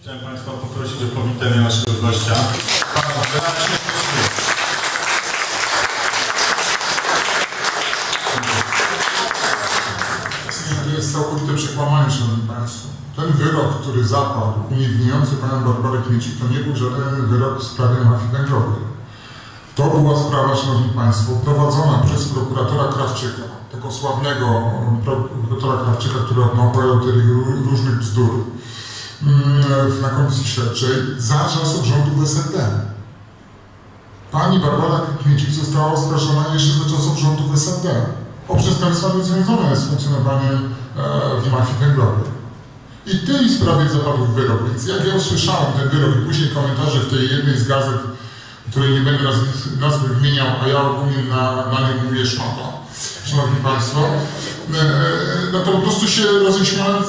Chciałem Państwa poprosić o powitanie naszego gościa. To jest całkowite przekłamanie, Szanowni Państwo. Ten wyrok, który zapadł, uniewinniający panią Barbarę Kmiecik, to nie był żaden wyrok w sprawie mafii węglowej. To była sprawa, Szanowni Państwo, prowadzona przez prokuratora Krawczyka, tego sławnego prokuratora Krawczyka, który opowiadał tyle różnych bzdur na komisji śledczej za czasów rządu SLD. Pani Barbara Kmiecik została oskarżona jeszcze za czasów rządu SLD o przestępstwa niezwiązane z funkcjonowaniem w mafii węglowej. I tej sprawie zapadł wyrok, więc jak ja usłyszałem ten wyrok i później komentarze w tej jednej z gazet, której nie będę nazwy wymieniał, a ja ogólnie na nie mówię szmata, Szanowni Państwo, no to po prostu się roześmiałem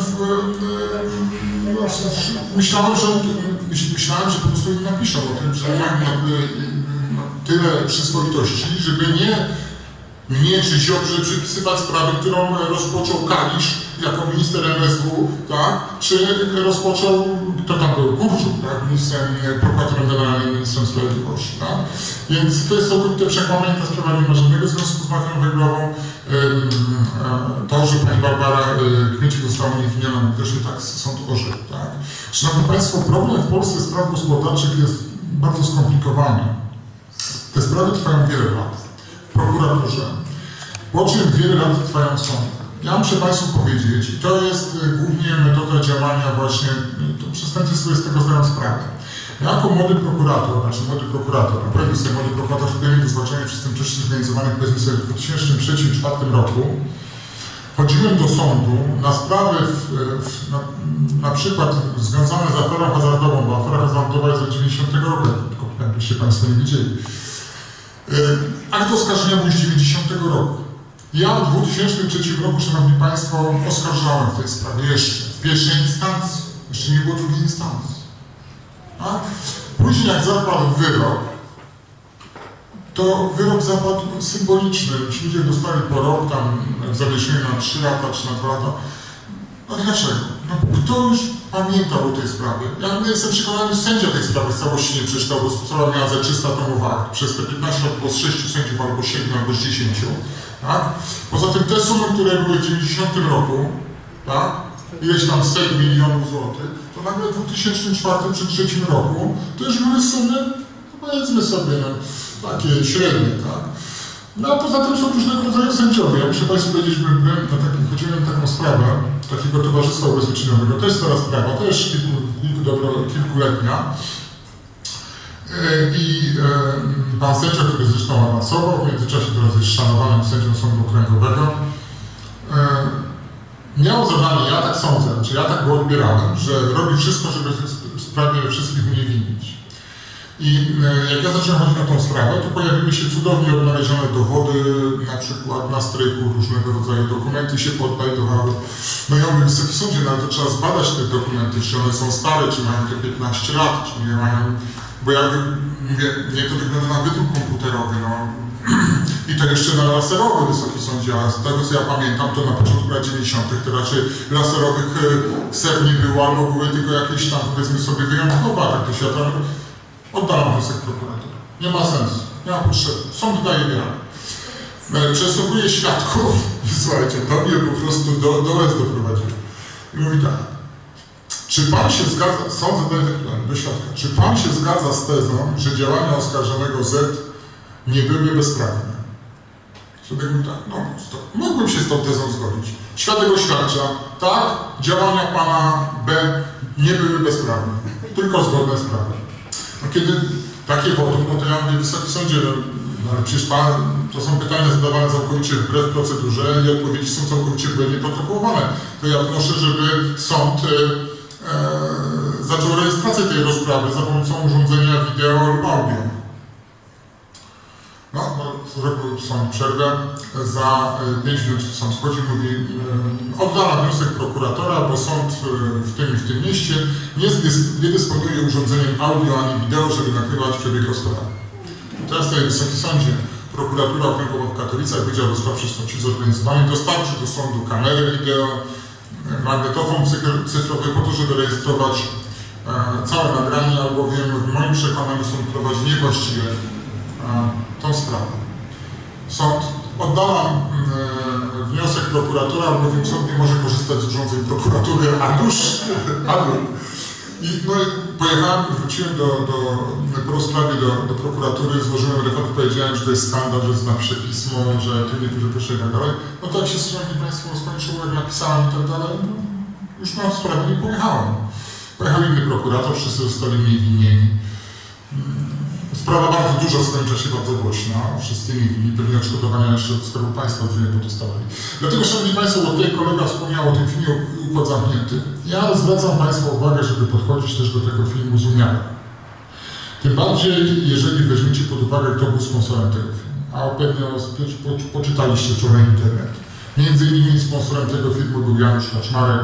myślałem, że po prostu im napiszą o tym, że mam tyle przyzwoitości, żeby nie mnie czy Ziobrze przypisywać sprawy, którą rozpoczął Kalisz jako minister MSW, tak? Czy rozpoczął, kto tam był, Kurczuk, tak? Ministrem, prokuratorem generalnym, ministrem sprawiedliwości, tak? Więc to jest całkowite przekłamanie, ta sprawa nie ma żadnego związku z mafią węglową. To, że pani Barbara Kmiecik została uniewinniona, też nie tak sąd orzekł, tak? Szanowni Państwo, problem w Polsce spraw gospodarczych jest bardzo skomplikowany. Te sprawy trwają wiele lat w prokuraturze, po czym wiele lat trwają sądy. Ja muszę Państwu powiedzieć, i to jest głównie metoda działania właśnie, przestępcy sobie z tego zdają sprawę. Ja jako młody prokurator, naprawdę sobie młody prokurator w Akademii do Zwalczania Przestępczości Zorganizowanych, powiedzmy sobie w 2003-2004 roku, chodziłem do sądu na sprawy na przykład związane z aferą hazardową, bo afera hazardowa jest od 90 roku, jakbyście Państwo nie widzieli. Akt oskarżenia był z 90 roku. Ja w 2003 roku, Szanowni Państwo, oskarżałem w tej sprawie jeszcze w pierwszej instancji. Jeszcze nie było drugiej instancji. A później jak zapadł wyrok, to wyrok zapadł symboliczny. Ci ludzie dostali po rok, tam zawieszenie na 3 lata czy na 2 lata. No dlaczego? No, kto już pamiętał o tej sprawie? Ja jestem przekonany, że sędzia tej sprawy w całości nie przeczytał, bo sprawa miała za 300 tomów akt. Przez te 15 lat było z 6 sędziów, albo 7, albo z 10. Tak? Poza tym te sumy, które były w 90 roku, tak? Ileś tam 100 milionów złotych, to nagle w 2004 czy 2003 roku to już były sumy, no powiedzmy sobie, no, takie średnie, tak? No a poza tym są różnego rodzaju sędziowie. Ja muszę Państwu powiedzieć, że chodziłem na taką sprawę takiego towarzystwa ubezpieczeniowego. To jest stara sprawa, to jest kilkuletnia. I pan sędzia, który zresztą awansował, w międzyczasie teraz jest szanowanym sędzią Sądu Okręgowego, miał zadanie, ja tak sądzę, czy ja tak go odbierałem, że robi wszystko, żeby w sprawie wszystkich uniewinnić. I jak ja zacząłem chodzić na tą sprawę, to pojawiły się cudownie odnalezione dowody, na przykład na strychu różnego rodzaju dokumenty się podajdowały. No ja mówię, Wysoki Sądzie, no ale to trzeba zbadać te dokumenty, czy one są stare, czy mają te 15 lat, czy nie mają... Bo ja mówię, nie to wygląda na wydruk komputerowy, no. I to jeszcze na laserowy, Wysoki Sądzie, a z tego co ja pamiętam, to na początku lat 90. to raczej laserowych ser nie było, albo były tylko jakieś tam, powiedzmy sobie, wyjątkowe, tak to świata. Oddalam wniosek prokuratora. Nie ma sensu, nie ma potrzeby. Sąd daje wiarę. Przesłuchuje świadków i słuchajcie, to mnie po prostu do łez doprowadziło. I mówi tak, czy Pan się zgadza, sąd zadaje takie pytanie do świadka, czy Pan się zgadza z tezą, że działania oskarżonego Z nie były bezprawne? Świadek mówi tak, no mógłbym się z tą tezą zgodzić. Świadek oświadcza, tak, działania Pana B nie były bezprawne, tylko zgodne z prawem. No kiedy takie wotum, no to ja mówię, Wysoki Sądzie, no ale przecież Pan, to są pytania zadawane całkowicie wbrew procedurze i odpowiedzi są całkowicie nieprotokołowane. To ja wnoszę, żeby sąd zaczął rejestrację tej rozprawy za pomocą urządzenia wideo lub audio. No, zrobił sąd przerwę. Za 5 minut sąd wchodzi i mówi, oddala wniosek prokuratora, bo sąd w tym mieście nie dysponuje urządzeniem audio ani wideo, żeby nagrywać przebieg rozprawy. Teraz tutaj, Wysoki Sądzie, prokuratura okręgowa w Katowicach, Wydział do Spraw Przestępczości Zorganizowanej dostarczy do sądu kamerę wideo, magnetofon cyfrowy po to, żeby rejestrować całe nagrania, albowiem w moim przekonaniu sąd prowadzi niewłaściwie tą sprawę. Sąd oddala wniosek prokuratora, albowiem sąd nie może korzystać z urządzeń prokuratury, a nuż. I no, pojechałem, wróciłem po rozprawie do prokuratury, złożyłem referat, powiedziałem, że to jest skandal, że zna przepismo, że tu niektórzy proszę i tak dalej. No to jak się, szanowni Państwo, skończyło, jak napisałem i tak dalej, no, już na sprawę nie pojechałem. Pojechał inny prokurator, wszyscy zostali mniej winnieni. Sprawa bardzo dużo skończyła się bardzo głośna, wszyscy mieli winni, pewnie odszkodowania jeszcze od Skarbu Państwa nie podostawali. Dlatego, szanowni Państwo, bo tutaj kolega wspomniał o tym filmie Układ Zamknięty. Ja zwracam Państwa uwagę, żeby podchodzić też do tego filmu z umiarem. Tym bardziej, jeżeli weźmiecie pod uwagę, kto był sponsorem tego filmu. A pewnie poczytaliście wczoraj internet. Między innymi sponsorem tego filmu był Janusz Kaczmarek,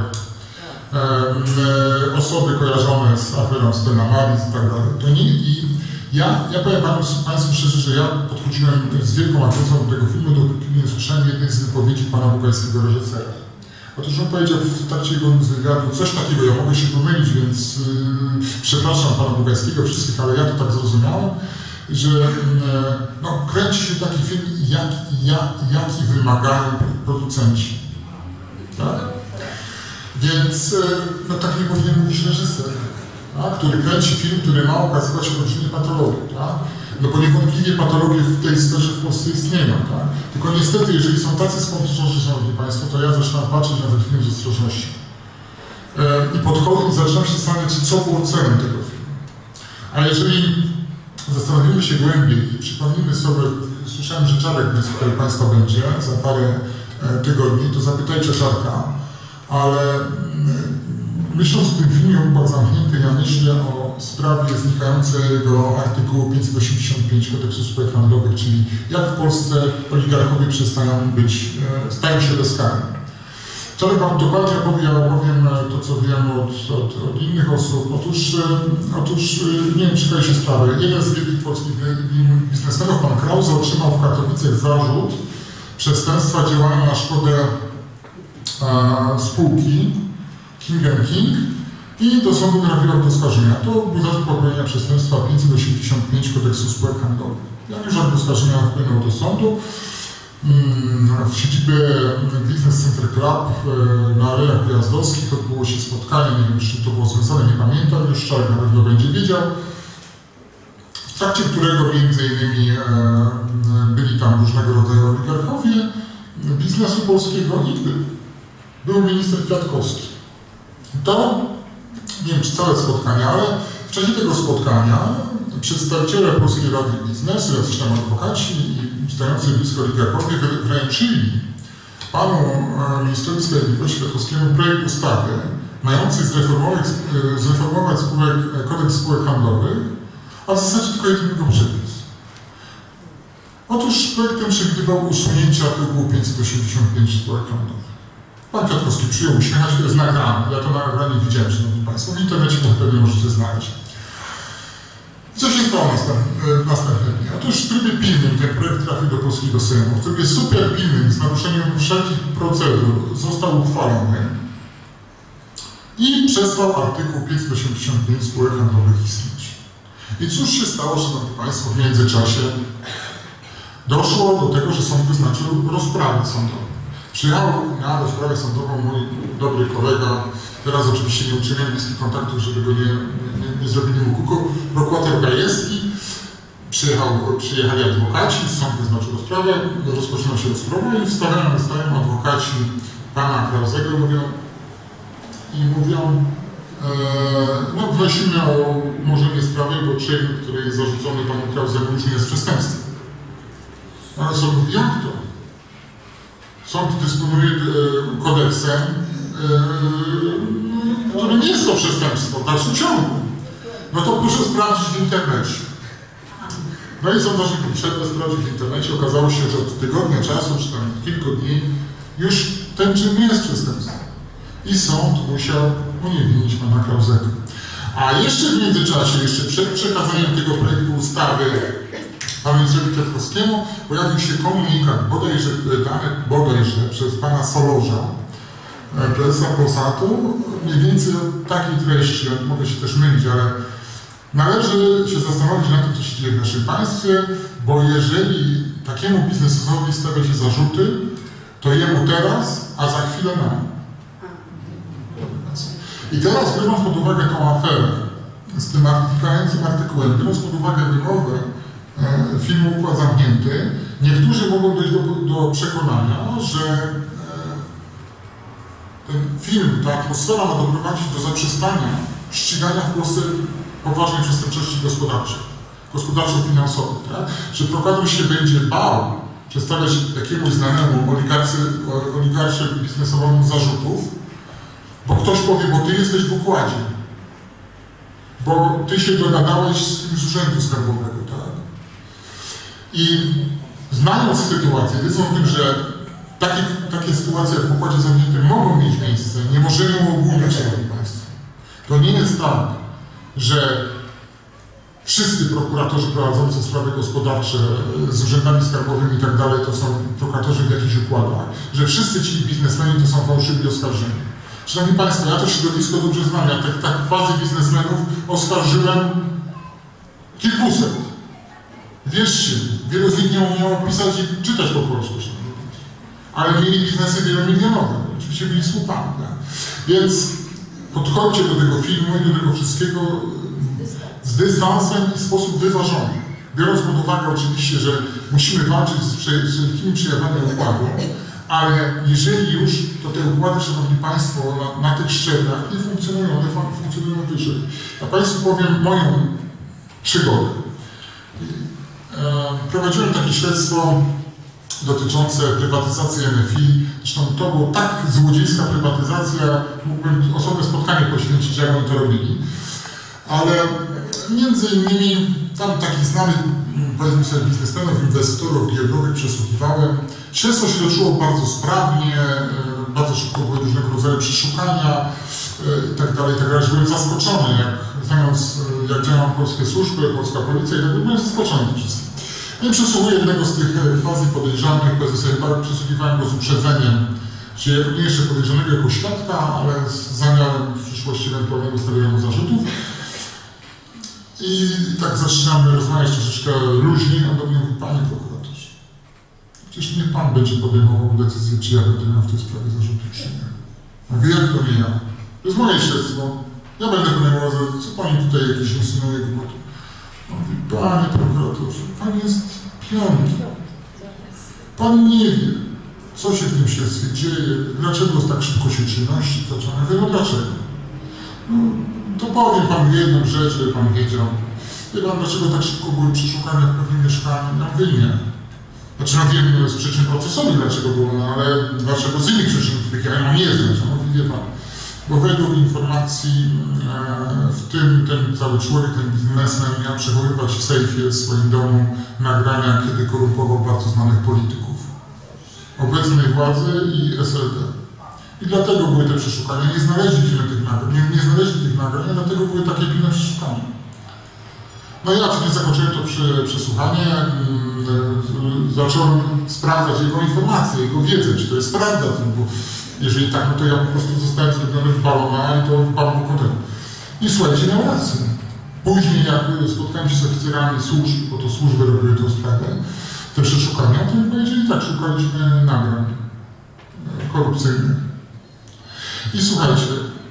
osoby kojarzone z aferą Stella Maris i tak dalej. To nie, ja powiem Państwu szczerze, że ja podchodziłem z wielką atencją do tego filmu, dopóki nie słyszałem jednej z wypowiedzi pana bułgarskiego reżysera. Otóż on powiedział w trakcie jego wywiadu coś takiego, ja mogę się pomylić, więc przepraszam pana bułgarskiego wszystkich, ale ja to tak zrozumiałem, że no, kręci się taki film, jaki wymagają producenci. Tak? Więc no, tak nie powinien mówić reżyser, tak? Który kręci film, który ma okazywać się olbrzymie patologii. Tak? No bo niewątpliwie patologie w tej sferze w Polsce istnieją. Tak? Tylko niestety, jeżeli są tacy sponsorzy, szanowni Państwo, to ja zaczynam patrzeć na ten film z ostrożnością. I podchodząc, zaczynam się zastanawiać, co było celem tego filmu. A jeżeli zastanowimy się głębiej i przypomnimy sobie, słyszałem, że Czarek tutaj Państwa będzie za parę tygodni, to zapytajcie Czarka, ale myśląc o tym filmie Układ Zamknięty, ja myślę o sprawie znikającego artykułu 585 Kodeksu spółek handlowych, czyli jak w Polsce oligarchowie stają się bezkarni. Czarek Wam dokładnie opowie, ja opowiem to, co wiem od innych osób. Otóż nie wiem, czytaliście sprawę. Jeden z wielkich polskich biznesmenów, pan Krause, otrzymał w Katowicach zarzut przestępstwa działania na szkodę spółki King & King i do sądu trafiła do oskarżenia. To był zarzut popełnienia przestępstwa 585 Kodeksu spółek handlowych. Jak już akt oskarżenia wpłynął do sądu, w siedzibie Business Center Club na Alejach Ujazdowskich odbyło się spotkanie, nie wiem, czy to było związane, nie pamiętam, już Czarek na pewno będzie wiedział, w trakcie którego między innymi byli tam różnego rodzaju oligarchowie biznesu polskiego i był minister Kwiatkowski. To, nie wiem, czy całe spotkanie, ale w czasie tego spotkania przedstawiciele Polskiej Rady Biznesu, jacyś tam adwokaci i stojący blisko oligarchowie wręczyli panu ministrowi sprawiedliwości Kwiatkowskiemu projekt ustawy mający zreformować kodeks spółek handlowych, a w zasadzie tylko jedynego przepis. Otóż projekt ten przewidywał usunięcie artykułu 585 spółek handlowych. Pan Kwiatkowski przyjął uśmiechać, to jest nagrane. Ja to nagranie widziałem, szanowni Państwo. W internecie to pewnie możecie znaleźć. Co się stało następnie? Otóż w trybie pilnym ten projekt trafił do polskiego Sejmu. W trybie super pilnym, z naruszeniem wszelkich procedur, został uchwalony i przestał artykuł 585 spółek handlowych istnieć. I cóż się stało, szanowni Państwo, w międzyczasie? Doszło do tego, że sąd wyznaczył rozprawę sądową. Przyjechał na rozprawę sądową mój dobry kolega, teraz oczywiście nie uczyniłem bliskich kontaktów, żeby go nie zrobili mu kuku, prokurator Gajewski. Przyjechali adwokaci, sąd wyznaczył rozprawę, rozpoczyna się rozprawa i wstają adwokaci pana Krausego i mówią, no wnosimy o umorzenie sprawy, bo czyn, który jest zarzucony panu Krausemu, już nie jest przestępstwem. Ale sąd mówi, jak to? Sąd dysponuje kodeksem, który nie jest to przestępstwo, w dalszym ciągu. No to proszę sprawdzić w internecie. No i sąd właśnie potrzebne sprawdzić w internecie. Okazało się, że od tygodnia czasu, czy tam kilku dni, już ten czyn nie jest przestępstwem. I sąd musiał uniewinnić pana Krausego. A jeszcze w międzyczasie, jeszcze przed przekazaniem tego projektu ustawy panu ministrowi Kwiatkowskiemu pojawił się komunikat, bodajże przez pana Solorza, prezesa Polsatu, mniej więcej o takiej treści, mogę się też mylić, ale należy się zastanowić nad tym, co się dzieje w naszym państwie, bo jeżeli takiemu biznesowi stawia się zarzuty, to jemu teraz, a za chwilę nam. I teraz, biorąc pod uwagę tą aferę z tym wnikającym artykułem, biorąc pod uwagę wymowę filmu Układ Zamknięty, niektórzy mogą dojść do przekonania, że ten film, ta atmosfera ma doprowadzić do zaprzestania ścigania w Polsce poważnej przestępczości gospodarczo-finansowej, tak? Że prokurator się będzie bał przedstawiać jakiemuś znanemu oligarcie biznesowemu zarzutów, bo ktoś powie, bo ty jesteś w układzie, bo ty się dogadałeś z urzędu skarbowego, tak? I znając sytuację, wiedząc o tym, że takie sytuacje jak w układzie zamkniętym mogą mieć miejsce, nie możemy uogólniać, szanowni państwo. To nie jest tak, że wszyscy prokuratorzy prowadzący sprawy gospodarcze z urzędami skarbowymi i tak dalej to są prokuratorzy w jakichś układach, że wszyscy ci biznesmeni to są fałszywi oskarżeni. Szanowni państwo, ja to środowisko dobrze znam, ja tak quasi biznesmenów oskarżyłem kilkuset. Wierzcie, wielu z nich nie umiało pisać i czytać po polsku, ale mieli biznesy wielomilionowe, oczywiście byli słupami. Tak? Więc podchodźcie do tego filmu i do tego wszystkiego z dystansem i w sposób wyważony. Biorąc pod uwagę oczywiście, że musimy walczyć z wszelkimi przejawami układu, ale jeżeli już, to te układy, szanowni państwo, na tych szczeblach nie funkcjonują, one funkcjonują wyżej. Ja państwu powiem moją przygodę. Prowadziłem takie śledztwo dotyczące prywatyzacji NFI. Zresztą to była tak złodziejska prywatyzacja, mógłbym osobne spotkanie poświęcić, jak oni to robili. Ale między innymi tam takich znanych, powiedzmy sobie, biznesmenów, inwestorów giełdowych przesłuchiwałem. Śledztwo się toczyło bardzo sprawnie, bardzo szybko były różnego rodzaju przeszukania i tak dalej. Byłem zaskoczony, znając jak działają polskie służby, polska policja i tak dalej, byłem zaskoczony tym wszystkim. I przesłuchuję jednego z tych quasi podejrzanych, przesłuchiwałem go z uprzedzeniem, czyli nie jeszcze podejrzanego jako świadka, ale z zamiarem w przyszłości ewentualnego stawiania mu zarzutów. I tak zaczynamy rozmawiać troszeczkę luźniej, a do mnie mówi: panie prokuratorze, przecież nie pan będzie podejmował decyzję, czy ja będę miał w tej sprawie zarzuty, czy nie. Mówię: jak to nie ja? To jest moje śledztwo. Ja będę podejmował zarzuty. Co pani tutaj jakieś insynuuje głupoty? Mówi: panie prokuratorze, pan jest pionki. Pan nie wie, co się w tym śledztwie dzieje, dlaczego tak szybko się czynności zaczyna. Ja wiem, no dlaczego. No, to powiem panu jedną rzecz, żeby pan wiedział. Wie pan, dlaczego tak szybko były przeszukania w pewnym mieszkaniu? No wy nie. Znaczy, no wiem z przyczyn procesowych, dlaczego było, no ale dlaczego z innych przyczyn, których ja nie znam, no wie pan. Bo według informacji, w tym ten cały człowiek, ten biznesmen miał przechowywać w sejfie w swoim domu nagrania, kiedy korumpował bardzo znanych polityków obecnej władzy i SLD. I dlatego były te przeszukania. Nie znaleźliśmy tych nagrań, nie znaleźli tych nagrań, dlatego były takie pilne przeszukania. No i ja wtedy zakończyłem to przesłuchanie, zacząłem sprawdzać jego informacje, jego wiedzę, czy to jest prawda, bo jeżeli tak, no to ja po prostu zostałem zrobiony w balona i to w balon kontener. I słuchajcie, miał rację. Później, jak spotkałem się z oficerami służb, bo to służby robiły tę sprawę, te przeszukania, to mi powiedzieli: tak, szukaliśmy nagrań korupcyjnych. I słuchajcie,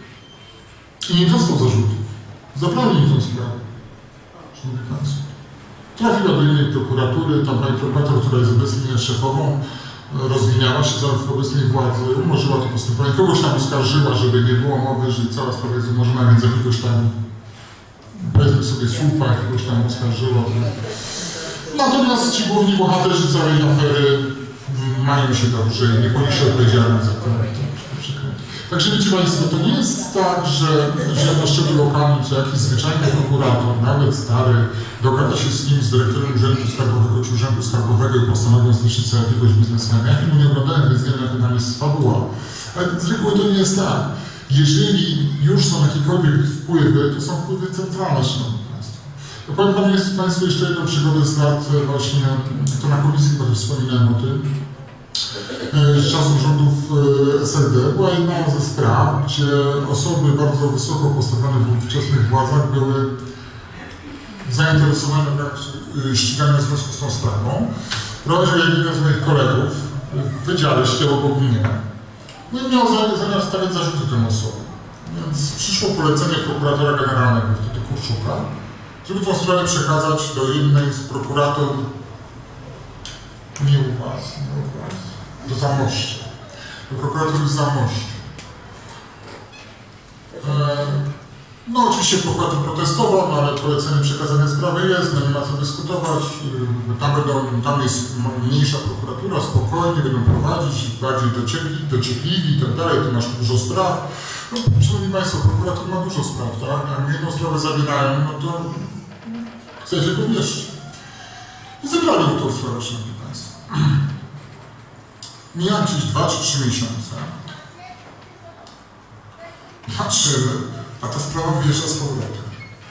i nie dostał zarzutów. Zabrali mi tę sprawę. Szanowni państwo. Trafiła do innej prokuratury, tam pani prokurator, która jest obecnie szefową, rozwiniała się w obecnej władzy, umorzyła to postępowanie. Kogoś tam oskarżyła, żeby nie było mowy, że cała sprawa jest umorzona, więc jakiegoś tam, powiedzmy sobie, słupa jakiegoś tam oskarżyła. Natomiast ci główni bohaterzy całej afery mają się dobrze i nie poniesie odpowiedzialność za to. Także wiecie państwo, to nie jest tak, że na szczeblu lokalnym co jakiś zwyczajny prokurator, nawet stary, dogada się z kimś, z dyrektorem Urzędu Skarbowego czy Urzędu Skarbowego i postanowią zniszczyć sobie jakiegoś biznesmena. Ja filmu nie oglądałem, więc nie wiem, jaka tam jest fabuła. Ale z reguły to nie jest tak. Jeżeli już są jakiekolwiek wpływy, to są wpływy centralne, szanowni państwo. To powiem państwu jeszcze jedną przygodę z lat właśnie, to na komisji chyba już wspominałem o tym, z czasów rządów SLD była jedna ze spraw, gdzie osoby bardzo wysoko postawione w ówczesnych władzach były zainteresowane ściganiem w związku z tą sprawą. Prowadził jeden z moich kolegów w Wydziale Ścieło obok mnie. No i miał zamiar stawiać zarzuty tym osobom. Więc przyszło polecenie prokuratora generalnego, wtedy Kurszuka, żeby tą sprawę przekazać do jednej z prokurator nie u was, do Zamościa. Do prokuratury z Zamościa. No oczywiście prokurator protestował, no, ale polecenie przekazania sprawy jest, no nie ma co dyskutować. Tam jest mniejsza prokuratura, spokojnie będą prowadzić, bardziej dociekliwi i tak dalej, tu masz dużo spraw. No, szanowni Państwo, prokurator ma dużo spraw, tak? Jak jedną sprawę zabierają, no to chcecie go wierzcie. I zebrali mu tą sprawę, szanowni Państwo. Mija gdzieś 2 czy 3 miesiące. Patrzymy, a ta sprawa wyjeżdża z powrotem.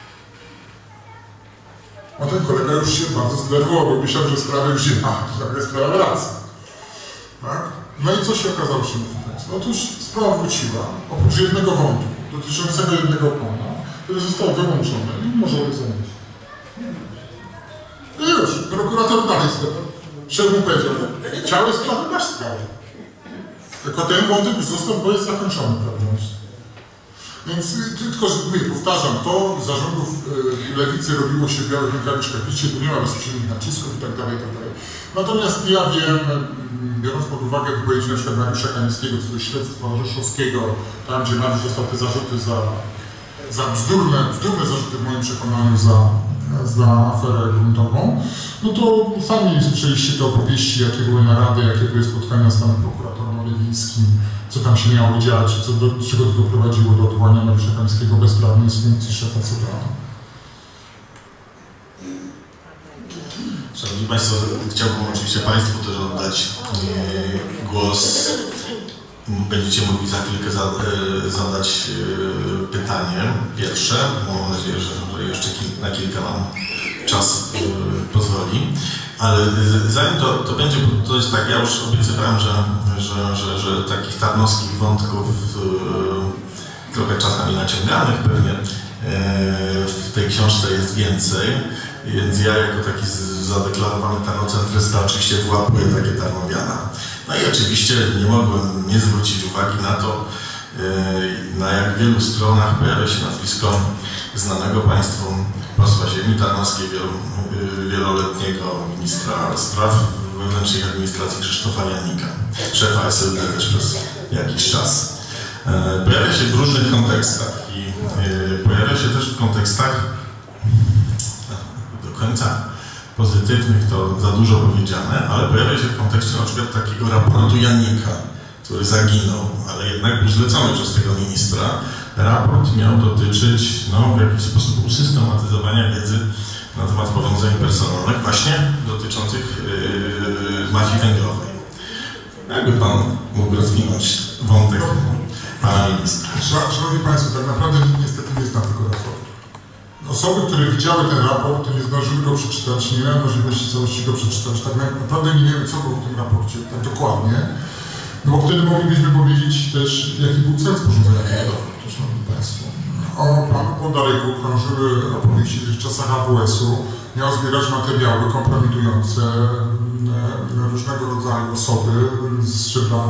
A ten kolega już się bardzo zdenerwował, bo myślał, że sprawa już się to nagle sprawa wraca. Tak? No i co się okazało, szanowni Państwo? Otóż sprawa wróciła, oprócz jednego wątku, dotyczącego jednego pana, który został wyłączony i może zanieść. I już, prokurator dalej sprawa. Szef mu powiedział, chciałeś sprawy, masz sprawę. Tylko ten wątek już został, bo jest zakończony prawnie. Więc tylko, że mówię, powtarzam, to zarządów lewicy robiło się w białych rękawiczkach. Widzicie, tu nie ma bezpośrednich nacisków i tak dalej, i tak dalej. Natomiast ja wiem, biorąc pod uwagę wypowiedzi na przykład Mariusza Kamińskiego co do śledztwa Rzeszowskiego, tam gdzie Mariusz dostał te zarzuty za bzdurne zarzuty w moim przekonaniu za aferę gruntową, no to sami słyszeliście te opowieści, jakie były narady, jakie były spotkania z panem prokuratorem Olewińskim, co tam się miało dziać, do czego to doprowadziło do odwołania Mariusza Kamińskiego bezprawnie z funkcji szefa CBA. Szanowni Państwo, chciałbym oczywiście Państwu też oddać głos. Będziecie mogli za chwilkę zadać pytanie pierwsze. Mam nadzieję, że jeszcze na kilka nam czas pozwoli. Ale zanim to będzie, to jest tak, ja już obiecywałem, że takich tarnowskich wątków trochę czasami naciąganych pewnie w tej książce jest więcej. Więc ja jako taki zadeklarowany tarnocentrysta oczywiście włapuję takie tarnowiana. No i oczywiście nie mogłem nie zwrócić uwagi na to, na jak wielu stronach pojawia się nazwisko znanego Państwu posła ziemi tarnowskiej, wieloletniego ministra spraw wewnętrznych administracji Krzysztofa Janika, szefa SLD też przez jakiś czas. Pojawia się w różnych kontekstach i pojawia się też w kontekstach do końca pozytywnych, to za dużo powiedziane, ale pojawia się w kontekście na przykład takiego raportu Janika, który zaginął, ale jednak był zlecony przez tego ministra. Raport miał dotyczyć w jakiś sposób usystematyzowania wiedzy na temat powiązań personalnych, właśnie dotyczących mafii węglowej. Jakby Pan mógł rozwinąć wątek Pana ministra? Szanowni Państwo, tak naprawdę niestety nie znam tego raportu. Osoby, które widziały ten raport, nie zdążyły go przeczytać, nie miały możliwości całości go przeczytać. Tak naprawdę nie wiemy, co było w tym raporcie, tak dokładnie. No bo wtedy moglibyśmy powiedzieć też, jaki był cel sporządzenia tego raportu, szanowni Państwo. O panu Podaryku krążyły opowieści, że w czasach AWS-u miał zbierać materiały kompromitujące różnego rodzaju osoby z szczebla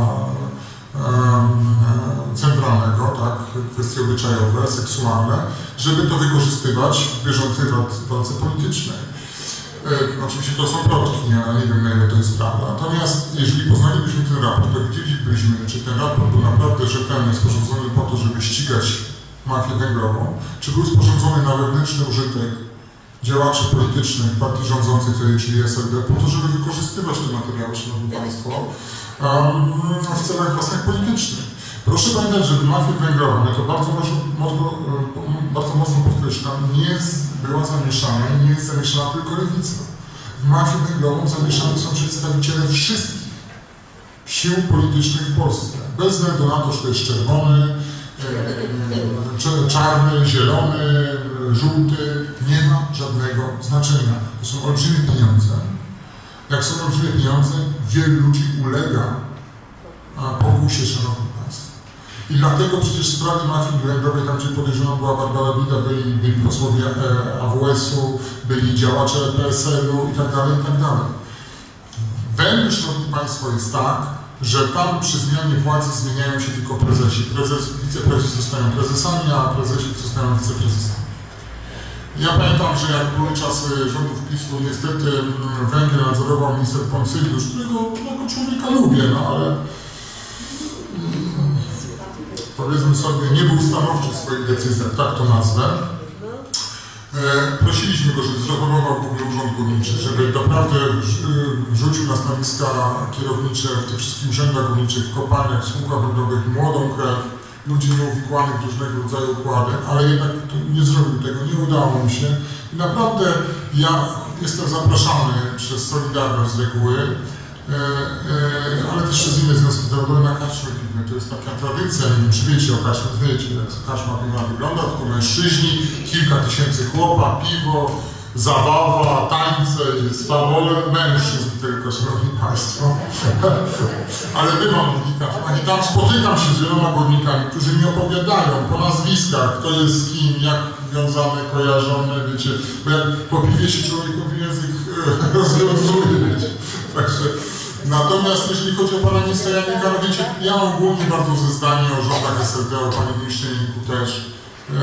centralnego, tak, kwestie obyczajowe, seksualne, żeby to wykorzystywać w bieżącej walce politycznej. Oczywiście to są plotki, ja nie wiem, na ile to jest prawda. Natomiast jeżeli poznalibyśmy ten raport, to widzielibyśmy, czy ten raport był naprawdę rzetelnie sporządzony po to, żeby ścigać mafię węglową, czy był sporządzony na wewnętrzny użytek działaczy politycznych partii rządzącej wtedy, czyli SLD, po to, żeby wykorzystywać te materiały, szanowni Państwo, w celach własnych politycznych. Proszę pamiętać, że mafia węglowa, ja to bardzo mocno podkreślam, była zamieszana i nie jest zamieszana tylko lewica. W mafię węglową zamieszani są przedstawiciele wszystkich sił politycznych w Polsce. Bez względu na to, czy to jest czerwony, czarny, zielony, żółty, nie ma żadnego znaczenia. To są olbrzymie pieniądze. Jak są olbrzymie pieniądze, wielu ludzi ulega pokusie, szanowni państwo. I dlatego przecież w sprawie mafii błędowej, tam gdzie podejrzana była Barbara Bida, byli posłowie AWS-u, byli działacze PSL-u i tak dalej, i tak dalej. Węgry, szanowni państwo, jest tak, że tam przy zmianie władzy zmieniają się tylko prezesi. Wiceprezesi zostają prezesami, a prezesi zostają wiceprezesami. Ja pamiętam, że jak były czasy rządów PiS-u, niestety Węgry nadzorował minister Poncyliusz, którego jako człowieka lubię, no ale powiedzmy sobie, nie był stanowczy w swoich decyzjach, tak to nazwę. Prosiliśmy go, żeby zreformował Główny Urząd Górniczy, żeby naprawdę wrzucił na stanowiska kierownicze w tych wszystkich urzędach górniczych, w kopalniach, spółkach węglowych, młodą krew, ludzi nieuwikłanych w różnego rodzaju układy, ale jednak nie zrobił tego, nie udało mi się. I naprawdę ja jestem zapraszany przez Solidarność z reguły, ale też przez inne związki zawodowe na karczmy piwne. To jest taka tradycja, nie wiem, czy wiecie o karczmie, wiecie, jak karczma piwna wygląda, tylko mężczyźni, kilka tysięcy chłopa, piwo, zabawa, tańce, swawole, mężczyzn tylko, szanowni państwo. Ale bywam w górnikach i tam spotykam się z wieloma górnikami, którzy mi opowiadają po nazwiskach, kto jest z kim, jak wiązane, kojarzone, wiecie, bo jak po piwie się człowiekowi język rozwiązuje, wiecie. Także, natomiast jeżeli chodzi o pana ministra Janika, wiecie, ja mam ogólnie bardzo ze zdanie o rządach SLD, o panie ministrze Janiku też.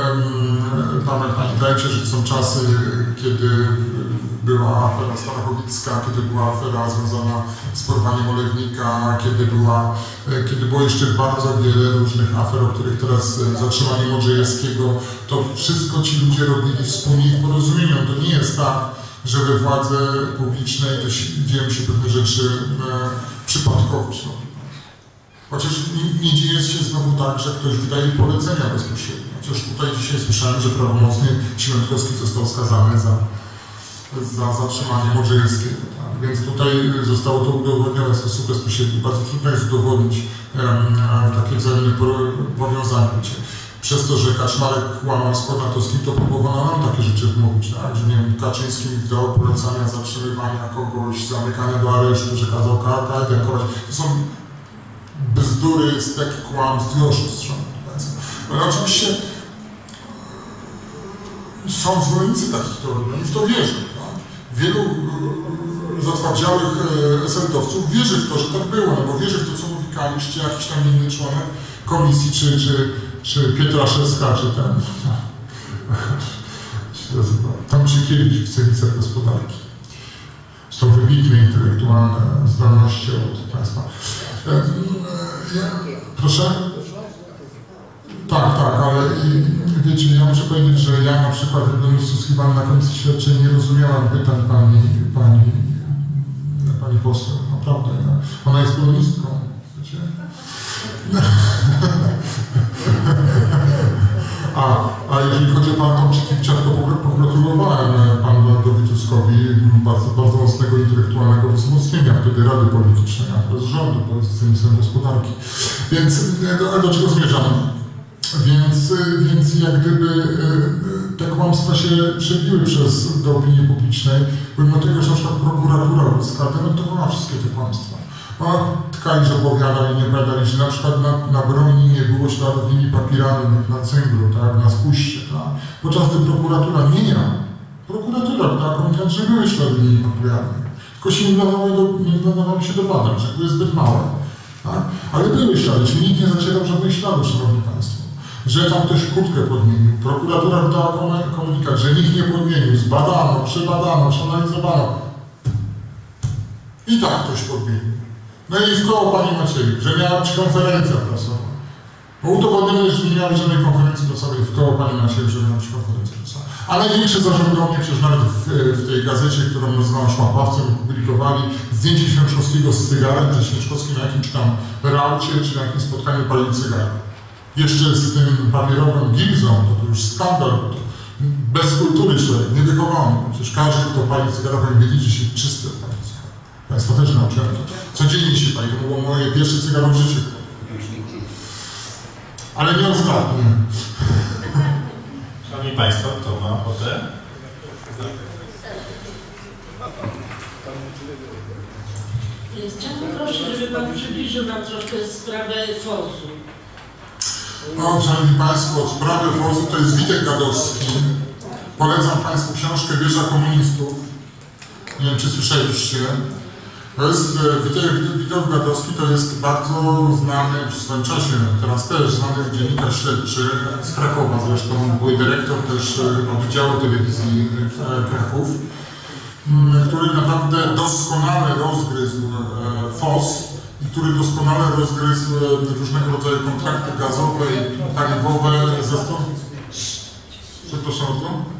Pamiętajcie, że są czasy, kiedy była afera Starachowicka, kiedy była afera związana z porwaniem olewnika, kiedy było jeszcze bardzo wiele różnych afer, o których teraz zatrzymanie Modrzejewskiego, to wszystko ci ludzie robili wspólnie w porozumieniu. To nie jest tak, że we władzy publicznej to dzieją się pewne rzeczy przypadkowo. Chociaż nie dzieje się znowu tak, że ktoś wydaje polecenia bezpośrednio. Chociaż tutaj dzisiaj słyszałem, że prawomocnie Siemiątkowski został skazany za zatrzymanie Modrzejewskiego. Tak? Więc tutaj zostało to udowodnione w sposób bezpośredni. Bardzo trudno jest udowodnić takie wzajemne powiązanie. Przez to, że Kaczmarek kłamał z Kornatowskim, to próbowano nam takie rzeczy wmówić, tak? Że nie wiem, Kaczyński dał polecenia zatrzymywania kogoś, zamykania do aresztu, że kazał kajdankować. To są bzdury, steki, kłamstw i oszustw. Ale oczywiście są zwolennicy takich teorii i w to wierzą. Tak? Wielu zatwardziałych SLD-owców wierzy w to, że tak było, no bo wierzy w to, co mówi Kalisz, czy jakiś tam inny członek komisji, czy Pietraszewska, czy ten, Tomczykiewicz, wiceminister gospodarki. Są wybitne intelektualne zdolności od państwa. Proszę? Tak, ale wiecie, ja muszę powiedzieć, że ja na przykład, jak byłem wsłuchiwany na komisji śledczej, nie rozumiałem pytań pani poseł. Naprawdę, ona jest polonistką, wiecie? A jeżeli chodzi o pana Tomczykiewicza, to pogratulowałem panu Donaldowi Tuskowi bardzo mocnego intelektualnego wzmocnienia wtedy Rady Politycznej, a teraz rządu, bo jest ministrem gospodarki. Więc do czego zmierzam? Więc jak gdyby te kłamstwa się przebiły do opinii publicznej, pomimo tego, że na przykład prokuratura ludzka dementowała wszystkie te kłamstwa. Tkali, że opowiadali, nie opowiadali, że na przykład na broni nie było śladów linii papiralnych, na cynglu, tak, na spuście, tak. Podczas gdy prokuratura nie miała. Prokuratura dała komunikat, że były ślady linii papiralnych. Tylko się nie nadawały się do badań, że były zbyt małe. Tak? Ale były ślady, czyli nikt nie zacierał żadnych śladów, szanowni państwo. Że tam ktoś kurtkę podmienił. Prokuratura wydała komunikat, że nikt nie podmienił. Zbadano, przebadano, przeanalizowano. I tak ktoś podmienił. No i w koło pani Maciej, że miała być konferencja prasowa. Bo udowodniono, że nie miała żadnej konferencji prasowej w koło pani Maciej, że miała być konferencja prasowa. A największe zarzuty do mnie, przecież nawet w tej gazecie, którą nazywam Szłapawcem, publikowali zdjęcie Święczkowskiego z cygarem, że Święczkowski na jakimś tam raucie, czy na jakimś spotkaniu palił cygara. Jeszcze z tym papierowym gilzą, to już skandal, to bez kultury człowiek, niewychowany. Przecież każdy, kto pali cygara, powinien wiedzieć, że się czysty pali cygara. Państwo też nauczyłem to. Codziennie się pali, to było moje pierwsze cygaro w życiu. Ale nie ostatnie. Szanowni Państwo, kto ma ochotę? Chciałabym prosić, żeby Pan przybliżył nam troszkę sprawę FOS-u. No, Szanowni Państwo, sprawę FOS-u to jest Witek Gadowski. Polecam Państwu książkę Wieża Komunistów. Nie wiem, czy słyszeliście. To jest Witek Gadowski, to jest bardzo znany w swoim czasie, teraz też znany dziennikarz śledczy z Krakowa zresztą, był dyrektor też Wydziału Telewizji Kraków, który naprawdę doskonale rozgryzł FOS i który doskonale rozgryzł różnego rodzaju kontrakty gazowe i paliwowe. Przepraszam bardzo.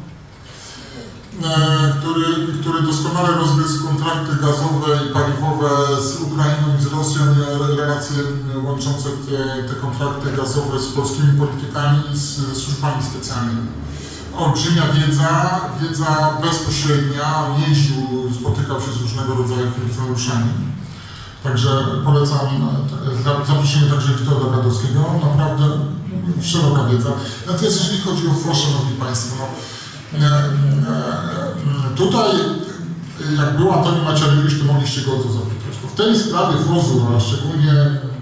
Który doskonale rozgryzł kontrakty gazowe i paliwowe z Ukrainą i z Rosją, relacje łączące te kontrakty gazowe z polskimi politykami i ze służbami specjalnymi. Olbrzymia wiedza bezpośrednia, on jeździł, spotykał się z różnego rodzaju funkcjonariuszami. Także polecam zaproszenie także Witolda Gadowskiego, naprawdę szeroka wiedza. Natomiast jeżeli chodzi o FOS, Szanowni Państwo, tutaj jak był Antoni Macierewicz, to mogliście go o to zapytać. W tej sprawie FOS-u, a szczególnie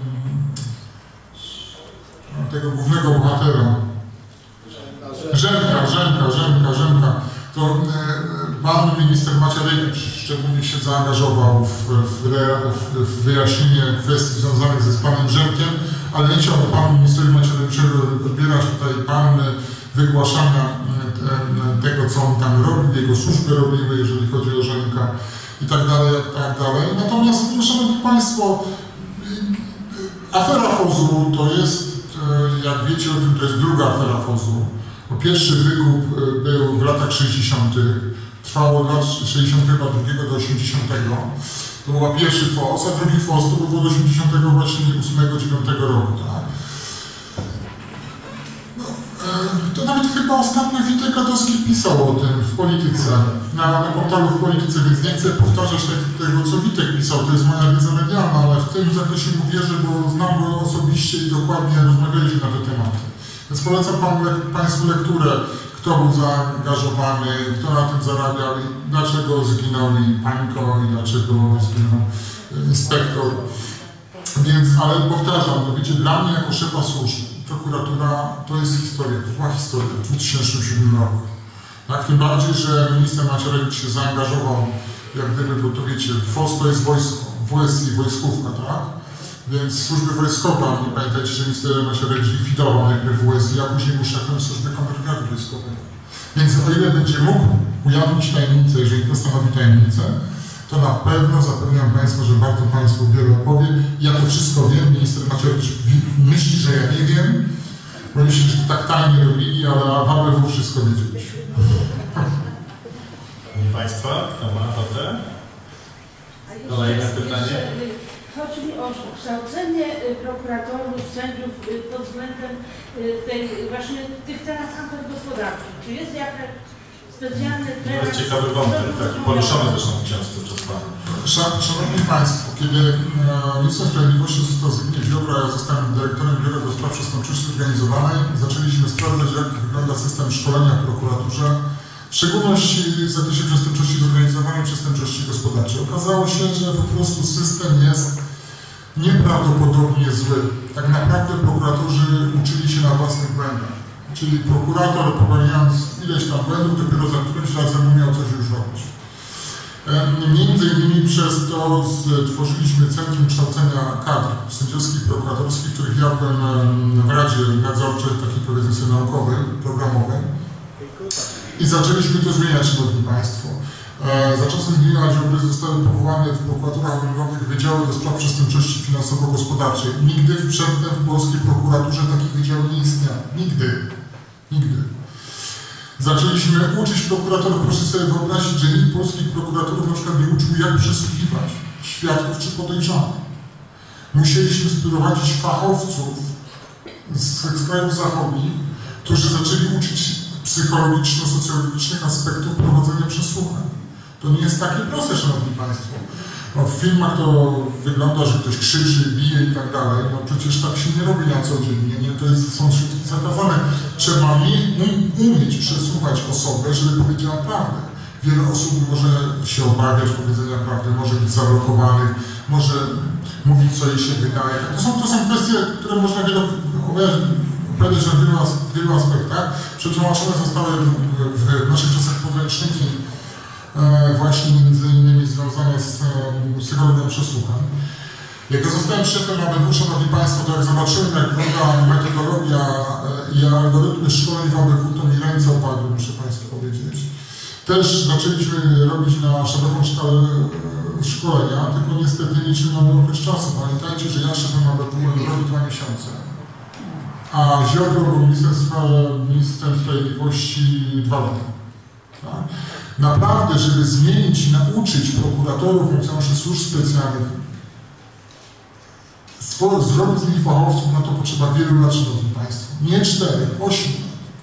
tego głównego bohatera, Rzemka, to pan minister Macierewicz szczególnie się zaangażował w wyjaśnienie kwestii związanych ze panem Rzemkiem, ale nie chciał panu ministrowi Macierewiczowi odbierać tutaj palmy wygłaszania tego, co on tam robił, jego służby robiły, jeżeli chodzi o Rzemka i tak dalej, Natomiast, Szanowni Państwo, afera FOS-u to jest, jak wiecie o tym, to jest druga afera FOS-u. Pierwszy wykup był w latach 60. Trwało od lat 62 do 80. To był pierwszy FOS, a drugi FOS to był od 88-9 roku. Tak? No, to nawet chyba ostatnio Witek Gadowski pisał o tym w Polityce, na portalu w Polityce, więc nie chcę powtarzać tego, co Witek pisał, to jest moja wiedza medialna, ale w tym zakresie mu wierzę, bo znam go osobiście i dokładnie rozmawialiśmy na te tematy. Więc polecam Państwu lekturę, kto był zaangażowany, kto na tym zarabiał i dlaczego zginął i Pańko i dlaczego zginął inspektor. Więc, ale powtarzam, no wiecie, dla mnie jako szefa służb, prokuratura to jest historia, to była historia w 2007 roku. Tak, tym bardziej, że minister Macierewicz się zaangażował, jak gdyby, bo to wiecie, FOS to jest wojsko, WS i wojskówka, tak? Więc służby wojskowe, nie pamiętajcie, że minister Macierewicz likwidował najpierw WSI, a później był szefem służby kontrwywiadu wojskowego. Więc o ile będzie mógł ujawnić tajemnicę, jeżeli to stanowi tajemnicę, to na pewno zapewniam Państwa, że bardzo Państwu wiele opowie. Ja to wszystko wiem, minister Macierewicz myśli, że ja nie wiem, bo myśli, że tak tajnie robili, ale AWW wszystko wiedzieliśmy. Szanowni Państwa, kto ma ochotę? Kolejne pytanie. Chodzi mi o kształcenie prokuratorów, sędziów pod względem właśnie tych teraz afer gospodarczych. Czy jest jakaś specjalny To jest ciekawy wątek, taki poruszony zresztą w książce przez Pana. Szanowni Państwo, kiedy minister sprawiedliwości został Zbigniew Ziobro, ja zostałem dyrektorem Biura do Spraw Przestępczości Zorganizowanej, zaczęliśmy sprawdzać, jak wygląda system szkolenia w prokuraturze, w szczególności w zakresie przestępczości zorganizowanej, przestępczości gospodarczej. Okazało się, że po prostu system jest nieprawdopodobnie zły. Tak naprawdę prokuratorzy uczyli się na własnych błędach. Czyli prokurator, popełniając ileś tam błędów, dopiero za którymś razem umiał coś już robić. Między innymi przez to stworzyliśmy Centrum Kształcenia Kadr Sędziowskich, Prokuratorskich, których ja byłem w Radzie Nadzorczej, takiej powiedzmy sobie naukowej, programowej. I zaczęliśmy to zmieniać, Szanowni Państwo. Za czasem Zbigniewa Ziobry zostały powołane w prokuraturach okręgowych wydziały do spraw przestępczości finansowo-gospodarczej. Nigdy przedtem w polskiej prokuraturze takich wydziałów nie istniało. Nigdy. Zaczęliśmy uczyć prokuratorów, proszę sobie wyobrazić, że nikt polskich prokuratorów na przykład nie uczył, jak przesłuchiwać świadków czy podejrzanych. Musieliśmy sprowadzić fachowców z krajów zachodnich, którzy zaczęli uczyć psychologiczno-socjologicznych aspektów prowadzenia przesłuchań. To nie jest takie proste, Szanowni Państwo. No, w filmach to wygląda, że ktoś krzyczy, bije i tak dalej. No przecież tak się nie robi na co dzień. Nie? To są środki zakazane. Trzeba umieć przesłuchać osobę, żeby powiedziała prawdę. Wiele osób może się obawiać powiedzenia prawdy, może być zablokowanych, może mówić, co jej się wydaje. To są kwestie, które można opowiadać w wielu aspektach. Przetłumaczone zostały w naszych czasach podręczniki właśnie między innymi związane z psychologią przesłuchań. Jak ja zostałem szefem ABW, szanowni państwo, to jak zobaczyłem, jak wygląda metodologia i algorytmy szkoleń w ABW, to mi ręce opadły, muszę państwu powiedzieć. Też zaczęliśmy robić na szeroką skalę szkolenia, tylko niestety liczymy na okres czasu. Pamiętajcie, że ja szefem ABW byłem rok i 2 miesiące, a Ziobro był ministrem sprawiedliwości 2 lata. Tak? Naprawdę, żeby zmienić i nauczyć prokuratorów, funkcjonariuszy służb specjalnych, zrobić z nich fachowców, na to potrzeba wielu lat, szanowni państwo. Nie 4, 8.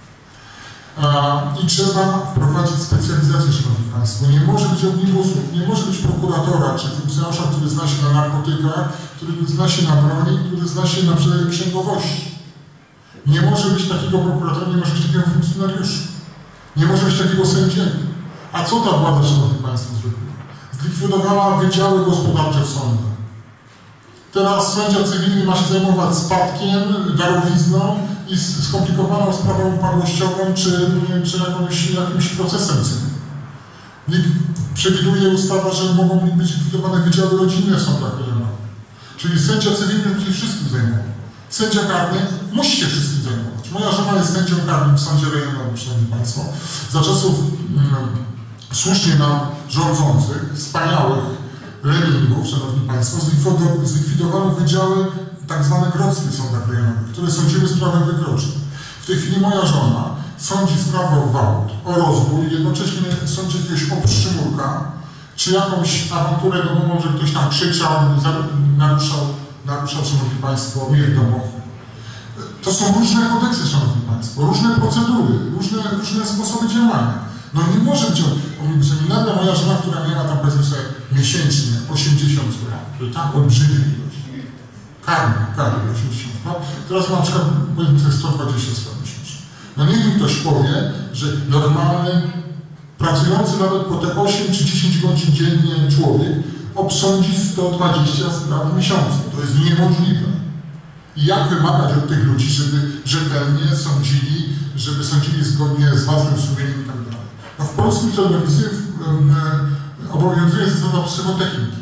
I trzeba wprowadzić specjalizację, szanowni państwo. Nie może być omnibusów, nie może być prokuratora czy funkcjonariusza, który zna się na narkotykach, który zna się na broni, który zna się na księgowości. Nie może być takiego prokuratora, nie może być takiego funkcjonariusza. Nie może być takiego sędziego. A co ta władza, szanowni państwo, zrobiła? Zlikwidowała wydziały gospodarcze w sądach. Teraz sędzia cywilny ma się zajmować spadkiem, darowizną i skomplikowaną sprawą upadłościową czy jakimś procesem cywilnym. Przewiduje ustawa, że mogą być likwidowane wydziały rodzinne w sądach rejonowych. Czyli sędzia cywilny musi się wszystkim zajmować. Sędzia karny musi się wszystkim zajmować. Moja żona jest sędzią karnym w sądzie rejonowym, szanowni państwo. Za czasów słusznie nam rządzących, wspaniałych lemmingów, szanowni państwo, zlikwidowano wydziały tak zwane grodzkie w sądach rejonowych, które sądziły sprawę wykroczeń. W tej chwili moja żona sądzi sprawę o gwałt, o rozbój, jednocześnie sądzi jakiegoś obszczymurka, czy jakąś awanturę domową, że ktoś tam krzyczał, naruszał, szanowni państwo, mir domowy. To są różne kodeksy, szanowni państwo, różne procedury, różne sposoby działania. No nie może być omnibusem. I nagle moja żona, która miała tam, powiedzmy sobie, miesięcznie 80 zł, to tak olbrzymia ilość. Karny 80 zł. Teraz na przykład, powiedzmy sobie, 120 zł miesięcznie. No niech mi ktoś powie, że normalny, pracujący nawet po te 8 czy 10 godzin dziennie człowiek obsądzi 120 spraw w miesiącu. To jest niemożliwe. I jak wymagać od tych ludzi, żeby rzetelnie sądzili, żeby sądzili zgodnie z własnym sumieniem i tak dalej. No w polskim sądownictwie obowiązuje zasada psychotechniki,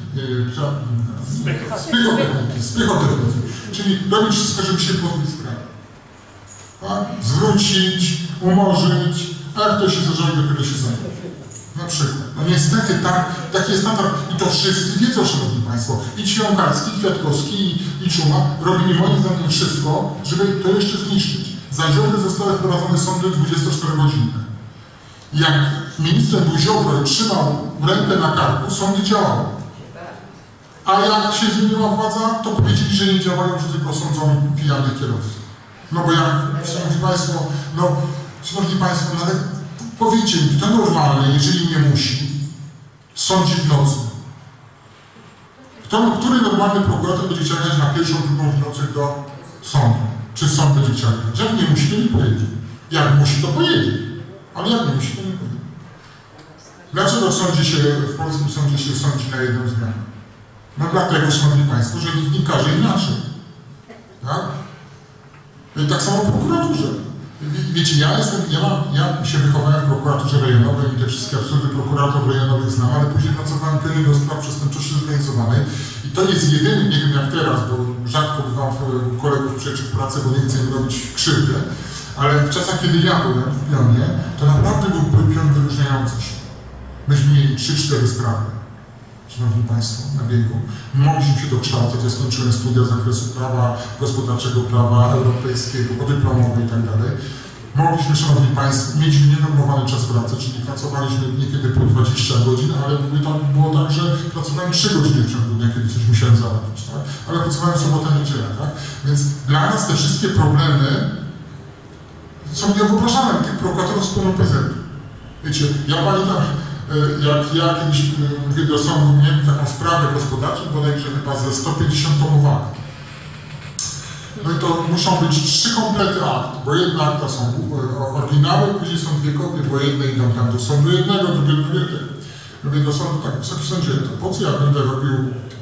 psychotechniki, czyli robić wszystko, żeby się pozbyć sprawy. Tak? Zwrócić, umorzyć, a jak ktoś się zażali, dopiero się zajmie. Na przykład. No niestety taki jest standard i to wszyscy wiedzą, szanowni państwo. I Ćwiąkalski, i Kwiatkowski, i Czuma robili moim zdaniem wszystko, żeby to jeszcze zniszczyć. Za Ziobry zostały wprowadzone sądy 24-godzinne. Jak ministrem był Ziobro i trzymał rękę na karku, sądy działały. A jak się zmieniła władza, to powiedzieli, że nie działają, że tylko sądzą pijanych kierowców. No bo jak, szanowni państwo, nawet powiedzcie mi, to normalne, jeżeli nie musi, sądzi w nocy. Który normalny prokurator będzie chciał jechać na 1., 2. w nocy do sądu? Czy sąd będzie chciał jechać? Jak nie musi, to nie pojedzie. Jak musi, to pojedzie. Ale jak nie musi, to nie pojedzie. Dlaczego w polskim sądzie się sądzi na jedną zmianę? No dlatego, szanowni państwo, że nikt nie każe inaczej. Tak? I tak samo w prokuraturze. Wiecie, ja się wychowałem w prokuraturze rejonowej i te wszystkie absurdy prokuratorów rejonowych znam, ale później pracowałem pilnie do spraw przestępczości zorganizowanej i to jest jedyny, nie wiem jak teraz, bo rzadko bywam kolegów przyjaciół w pracy, bo nie chcę im robić krzywdę, ale w czasach, kiedy ja byłem w pionie, to naprawdę był pion wyróżniający się. Myśmy mieli 3-4 sprawy, szanowni państwo, na biegu. Mogliśmy się dokształcać, ja skończyłem studia z zakresu prawa gospodarczego, prawa europejskiego, podyplomowe i tak dalej. Mogliśmy, szanowni państwo, mieliśmy nienormowany czas pracy, czyli pracowaliśmy niekiedy po 20 godzin, ale było tak, że pracowałem 3 godziny w ciągu dnia, kiedy coś musiałem załatwić, tak? Ale pracowałem w sobotę, niedzielę, tak? Więc dla nas te wszystkie problemy są niewyobrażalne, tych prokuratorów z pełną PZ. Wiecie, ja pamiętam, jak ja kiedyś mówię do sądu, miałem taką sprawę gospodarczą, bodajże chyba ze 150 tomów akt. No i to muszą być 3 komplety akt, bo jedne akta są oryginały, później są 2 kopie, bo jedne idą tam do sądu jednego, drugie do drugiego. Mówię do sądu, tak, Wysoki Sądzie, to po co ja będę robił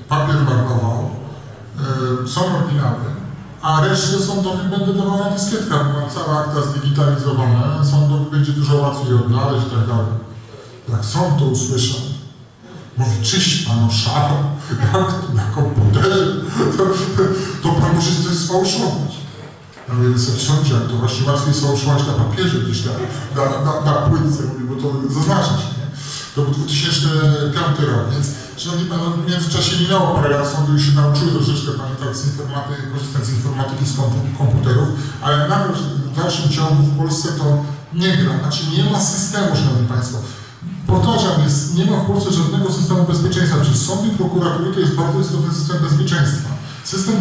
papier marnował, są oryginały, a resztę sądowi będę dawał na dyskietkach, bo mam całe akta zdigitalizowane, sądowi będzie dużo łatwiej odnaleźć i tak dalej. Jak sąd to usłyszał, mówi, czyść panu szaro, na komputerze, to pan może coś sfałszować. Ja mówię, Wysoki Sądzie, to właśnie łatwiej sfałszować na papierze niż na płytce, mówię, bo to zaznacza się, nie? To był 2005 rok, więc szanowni panowie, w międzyczasie minęło parę lat, sądy już się nauczyły troszeczkę pamiętać z informatyki, korzystać z informatyki, z komputerów, ale nadal w dalszym ciągu w Polsce to nie gra, znaczy nie ma systemu, szanowni państwo. Powtarzam, nie ma w Polsce żadnego systemu bezpieczeństwa, przecież sądy i prokuratury to jest bardzo istotny system bezpieczeństwa. System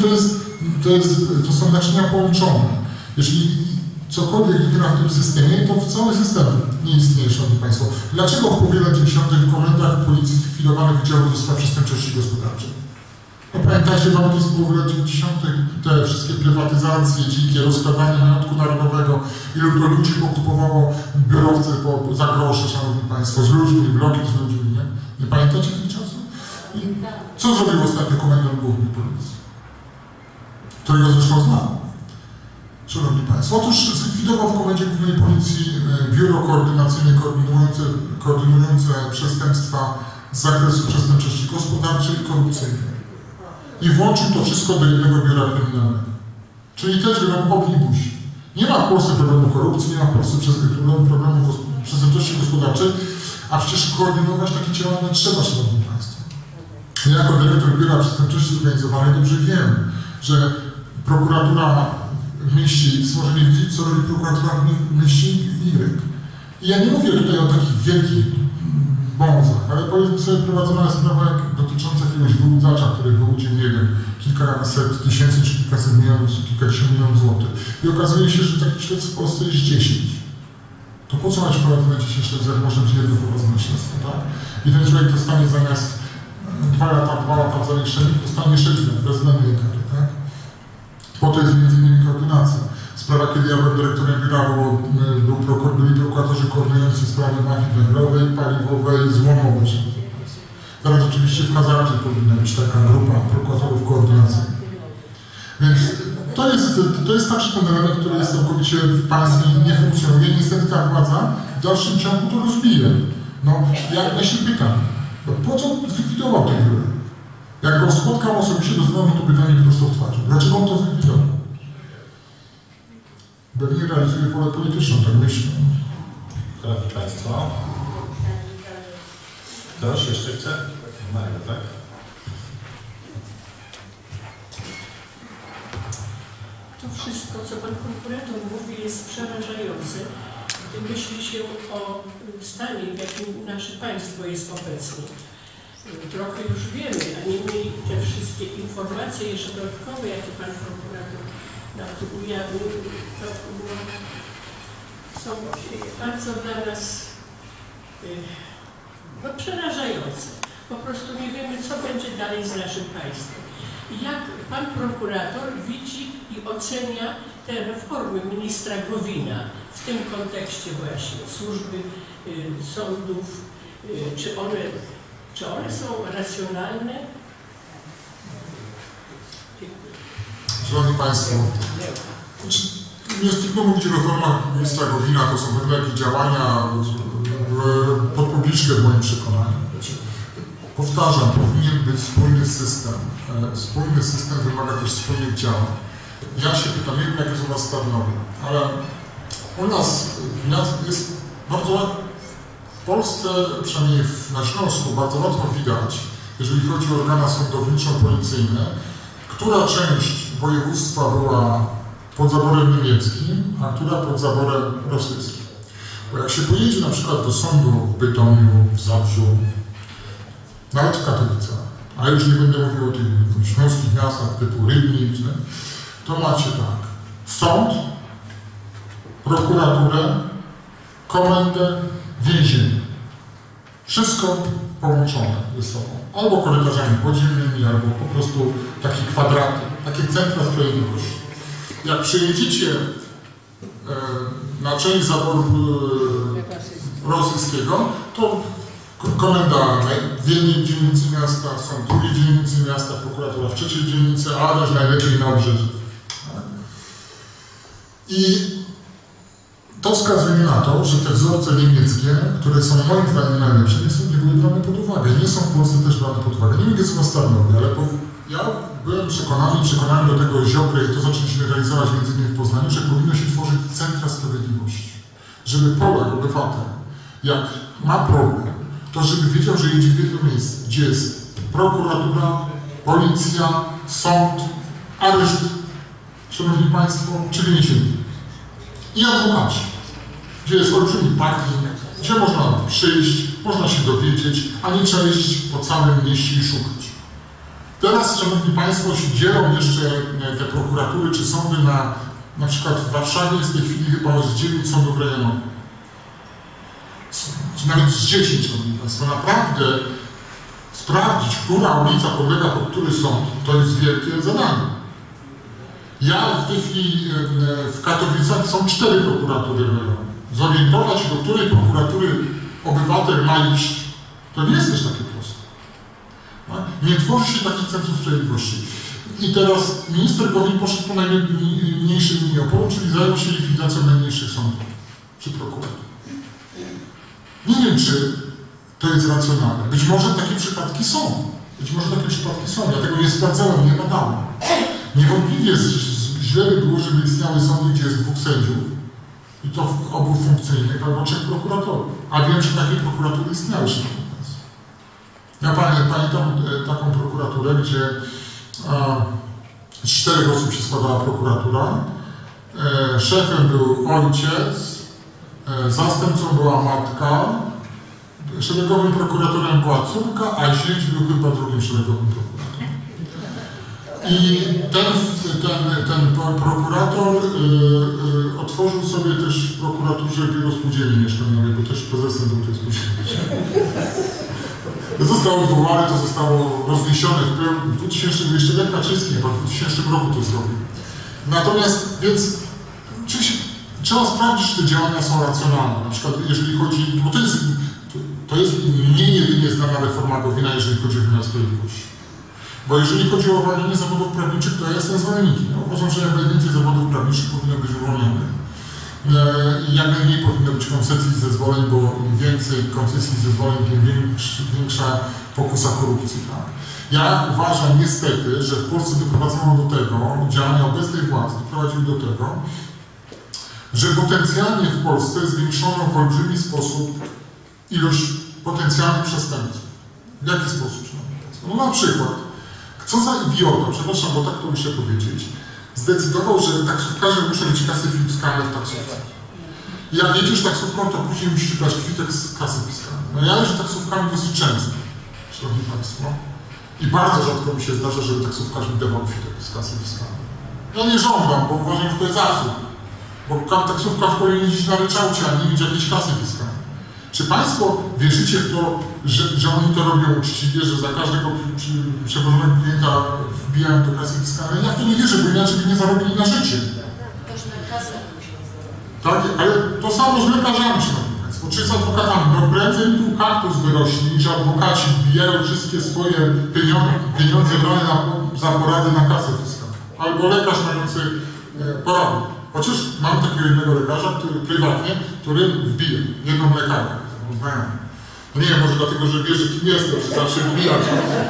to są naczynia połączone. Jeżeli cokolwiek gra w tym systemie, to cały system nie istnieje, szanowni państwo. Dlaczego w powiele 90. w komendach policji zlikwidowano wydziały do spraw przestępczości gospodarczej? No pamiętajcie walki z powiele 90. te wszystkie prywatyzacje, dzikie, rozkradanie majątku narodowego, ilu to ludzi pokupowało biurowce za grosze, szanowni państwo, z ludźmi, bloki z ludźmi, nie? Nie pamiętacie tych czasów? I co zrobił ostatnio komendant główny policji? Którego zresztą znam. Szanowni państwo, otóż zlikwidował w Komendzie Głównej Policji biuro koordynacyjne koordynujące przestępstwa z zakresu przestępczości gospodarczej i korupcyjnej. I włączył to wszystko do jednego biura kryminalnego. Czyli też omnibus. Nie ma w Polsce problemu korupcji, nie ma w Polsce problemu przestępczości gospodarczej, a przecież koordynować takie działania trzeba, szanowni państwo. Ja jako dyrektor Biura Przestępczości Zorganizowanej dobrze wiem, że prokuratura w mieście X może nie wiedzieć, co robi prokuratura w mieście Y. I ja nie mówię tutaj o takich wielkich bązach, ale powiedzmy sobie, prowadzona jest sprawa dotycząca jakiegoś wyłudzacza, który wyłudził, nie wiem, kilkaset tysięcy czy kilkaset milionów, kilkadziesiąt milionów złotych. I okazuje się, że takich śledztw w Polsce jest 10. To po co masz prowadzone 10 śledztw, jak może być jedno prowadzone śledztwo, tak? I ten człowiek dostanie zamiast 2 lata w zawieszeniu, dostanie 6 lat, bezwzględnej kary, tak? Po to jest m.in. koordynacja. Sprawa, kiedy ja byłem dyrektorem biura, byli prokuratorzy koordynujący sprawy mafii węglowej, paliwowej, złomowej. Teraz oczywiście w hazardzie powinna być taka grupa prokuratorów koordynacyjnych. Więc to jest także ten element, który jest całkowicie w państwie nie funkcjonuje. Niestety ta władza w dalszym ciągu to rozbije. No, ja się pytam, po co zlikwidował ten biuro? Jak go spotkał osobiście, to zadał mu to pytanie prosto w twarzy. Dlaczego on to zlikwidował? Pewnie realizuje wolę polityczną, tak myślę. Szanowni Państwo. Ktoś jeszcze chce? Maria, tak? To wszystko, co pan prokurator mówi, jest przerażające, gdy myśli się o stanie, w jakim nasze państwo jest obecnie. Trochę już wiemy, a niemniej te wszystkie informacje jeszcze dodatkowe, jakie pan prokurator nam tu ujawnił, to są bardzo dla nas przerażające. Po prostu nie wiemy, co będzie dalej z naszym państwem. Jak pan prokurator widzi i ocenia te reformy ministra Gowina w tym kontekście właśnie służby sądów, czy one są racjonalne? Szanowni Państwo, nie stricte mówić o reformach ministra Gowina, to są pewne jakieś działania pod publiczkę w moim przekonaniu. Powtarzam, powinien być spójny system. Spójny system wymaga też spójnych działań. Ja się pytam, nie wiem jak jest u nas w Tarnowie, ale u nas jest bardzo w Polsce, przynajmniej na Śląsku, bardzo łatwo widać, jeżeli chodzi o organa sądowniczo-policyjne, która część województwa była pod zaborem niemieckim, a która pod zaborem rosyjskim. Bo jak się pojedzie na przykład do sądu w Bytomiu, w Zabrzu, nawet w Katowicach, a już nie będę mówił o tych śląskich miastach typu Rybnik, to macie tak, sąd, prokuraturę, komendę, więzienie. Wszystko połączone ze sobą. Albo korytarzami podziemnymi, albo po prostu takie kwadraty, takie centra sprawiedliwości. Jak przyjedziecie na część zaboru rosyjskiego, to komendalne, w jednej dzielnicy miasta, są w drugiej dzielnicy miasta, prokuratura w trzeciej dzielnicy, a też najlepiej na obrzeżu. I to wskazuje na to, że te wzorce niemieckie, które są moim zdaniem najlepsze, nie były brane pod uwagę. Nie są w Polsce też brane pod uwagę. Nie wiem, jest u nas Tarnowie, ale ja byłem przekonany do tego Ziobry, i to zaczęliśmy realizować między innymi w Poznaniu, że powinno się tworzyć centra sprawiedliwości. Żeby Polak, obywatel, jak ma problem, to żeby wiedział, że jedzie w jedno miejsce, gdzie jest prokuratura, policja, sąd, areszt, szanowni państwo, czy więzienie. I adwokaci, gdzie jest olbrzymi parking, gdzie można przyjść, można się dowiedzieć, a nie trzeba jeździć po całym mieście i szukać. Teraz, szanowni państwo, dzielą jeszcze te prokuratury czy sądy na przykład w Warszawie jest w tej chwili chyba z 9 sądów rejonowych. Nawet z 10, szanowni państwo. Naprawdę sprawdzić, która ulica podlega pod który sąd, to jest wielkie zadanie. Ja w tej chwili w Katowicach są 4 prokuratury rejonowe. Zorientować się, do której prokuratury obywatel ma iść, to nie jest też takie proste. Nie tworzy się takich centrów sprawiedliwości. I teraz minister Gowin poszedł po najmniejszym linii oporu, czyli zajął się likwidacją najmniejszych sądów czy prokuratur. Nie wiem, czy to jest racjonalne. Być może takie przypadki są. Ja tego nie sprawdzałem, nie badałem. Niewątpliwie źle by było, żeby istniały sądy, gdzie jest 2 sędziów, i to w obu funkcyjnych, albo 3 prokuratorów. A wiem, że takie prokuratury istniały, szanowni państwo. Ja pamiętam taką prokuraturę, gdzie z 4 osób się składała prokuratura. Szefem był ojciec, zastępcą była matka, szeregowym prokuratorem była córka, a zięć był chyba drugim szeregowym prokuratorem. I ten prokurator otworzył sobie też w prokuraturze biuro spółdzielni mieszkaniowej, bo też prezesem był tej spółdzielni. Został odwołany, to zostało rozniesione w 2000, jeszcze Lech Kaczyński chyba w 2000 roku to zrobił. Natomiast, więc oczywiście trzeba sprawdzić, czy te działania są racjonalne. Na przykład jeżeli chodzi, bo to jest nie jedynie znana reforma Gowina, jeżeli chodzi o wymiar sprawiedliwości. Bo jeżeli chodzi o uwolnienie zawodów prawniczych, to ja jestem zwolennikiem. Ja uważam, że jak najwięcej zawodów prawniczych powinno być uwolnionych. I jak najmniej powinno być koncesji i zezwoleń, bo im więcej koncesji i zezwoleń, tym większa pokusa korupcji. Tak? Ja uważam niestety, że w Polsce doprowadzono do tego, działania obecnej władzy doprowadziły do tego, że potencjalnie w Polsce zwiększono w olbrzymi sposób ilość potencjalnych przestępców. W jaki sposób? No na przykład, co za idiota, przepraszam, bo tak to muszę powiedzieć, zdecydował, że taksówkarze muszą mieć kasy fiskalne w taksówce. I jak jedziesz taksówką, to później musisz brać kwitek z kasy fiskalnej. No ja jeżdżę taksówkami dosyć często, szanowni państwo. I bardzo rzadko mi się zdarza, żeby taksówkarz mi dawał kwitek z kasy fiskalnej. Ja nie żądam, bo uważam, że to jest absurd. Bo taksówkarz powinien jeździć na ryczałcie, a nie mieć jakiejś kasy fiskalnej. Czy państwo wierzycie w to, że oni to robią uczciwie, że za każdego przewożonego klienta wbijają do kasy fiskalnej? Ja w to nie wierzę, bo inaczej by nie zarobili na życie. Tak, ale to samo z lekarzami, szanowni państwo, czy z adwokatami. No prędzej tu kaktus wyrośnie, niż adwokaci wbijają wszystkie swoje pieniądze brane za porady na kasę fiskalną. Albo lekarz mający porady. Chociaż mam takiego jednego lekarza, który wbije jedną lekarkę, znajomą. No nie wiem, może dlatego, że wie, że kim jestem, że zawsze wbijać.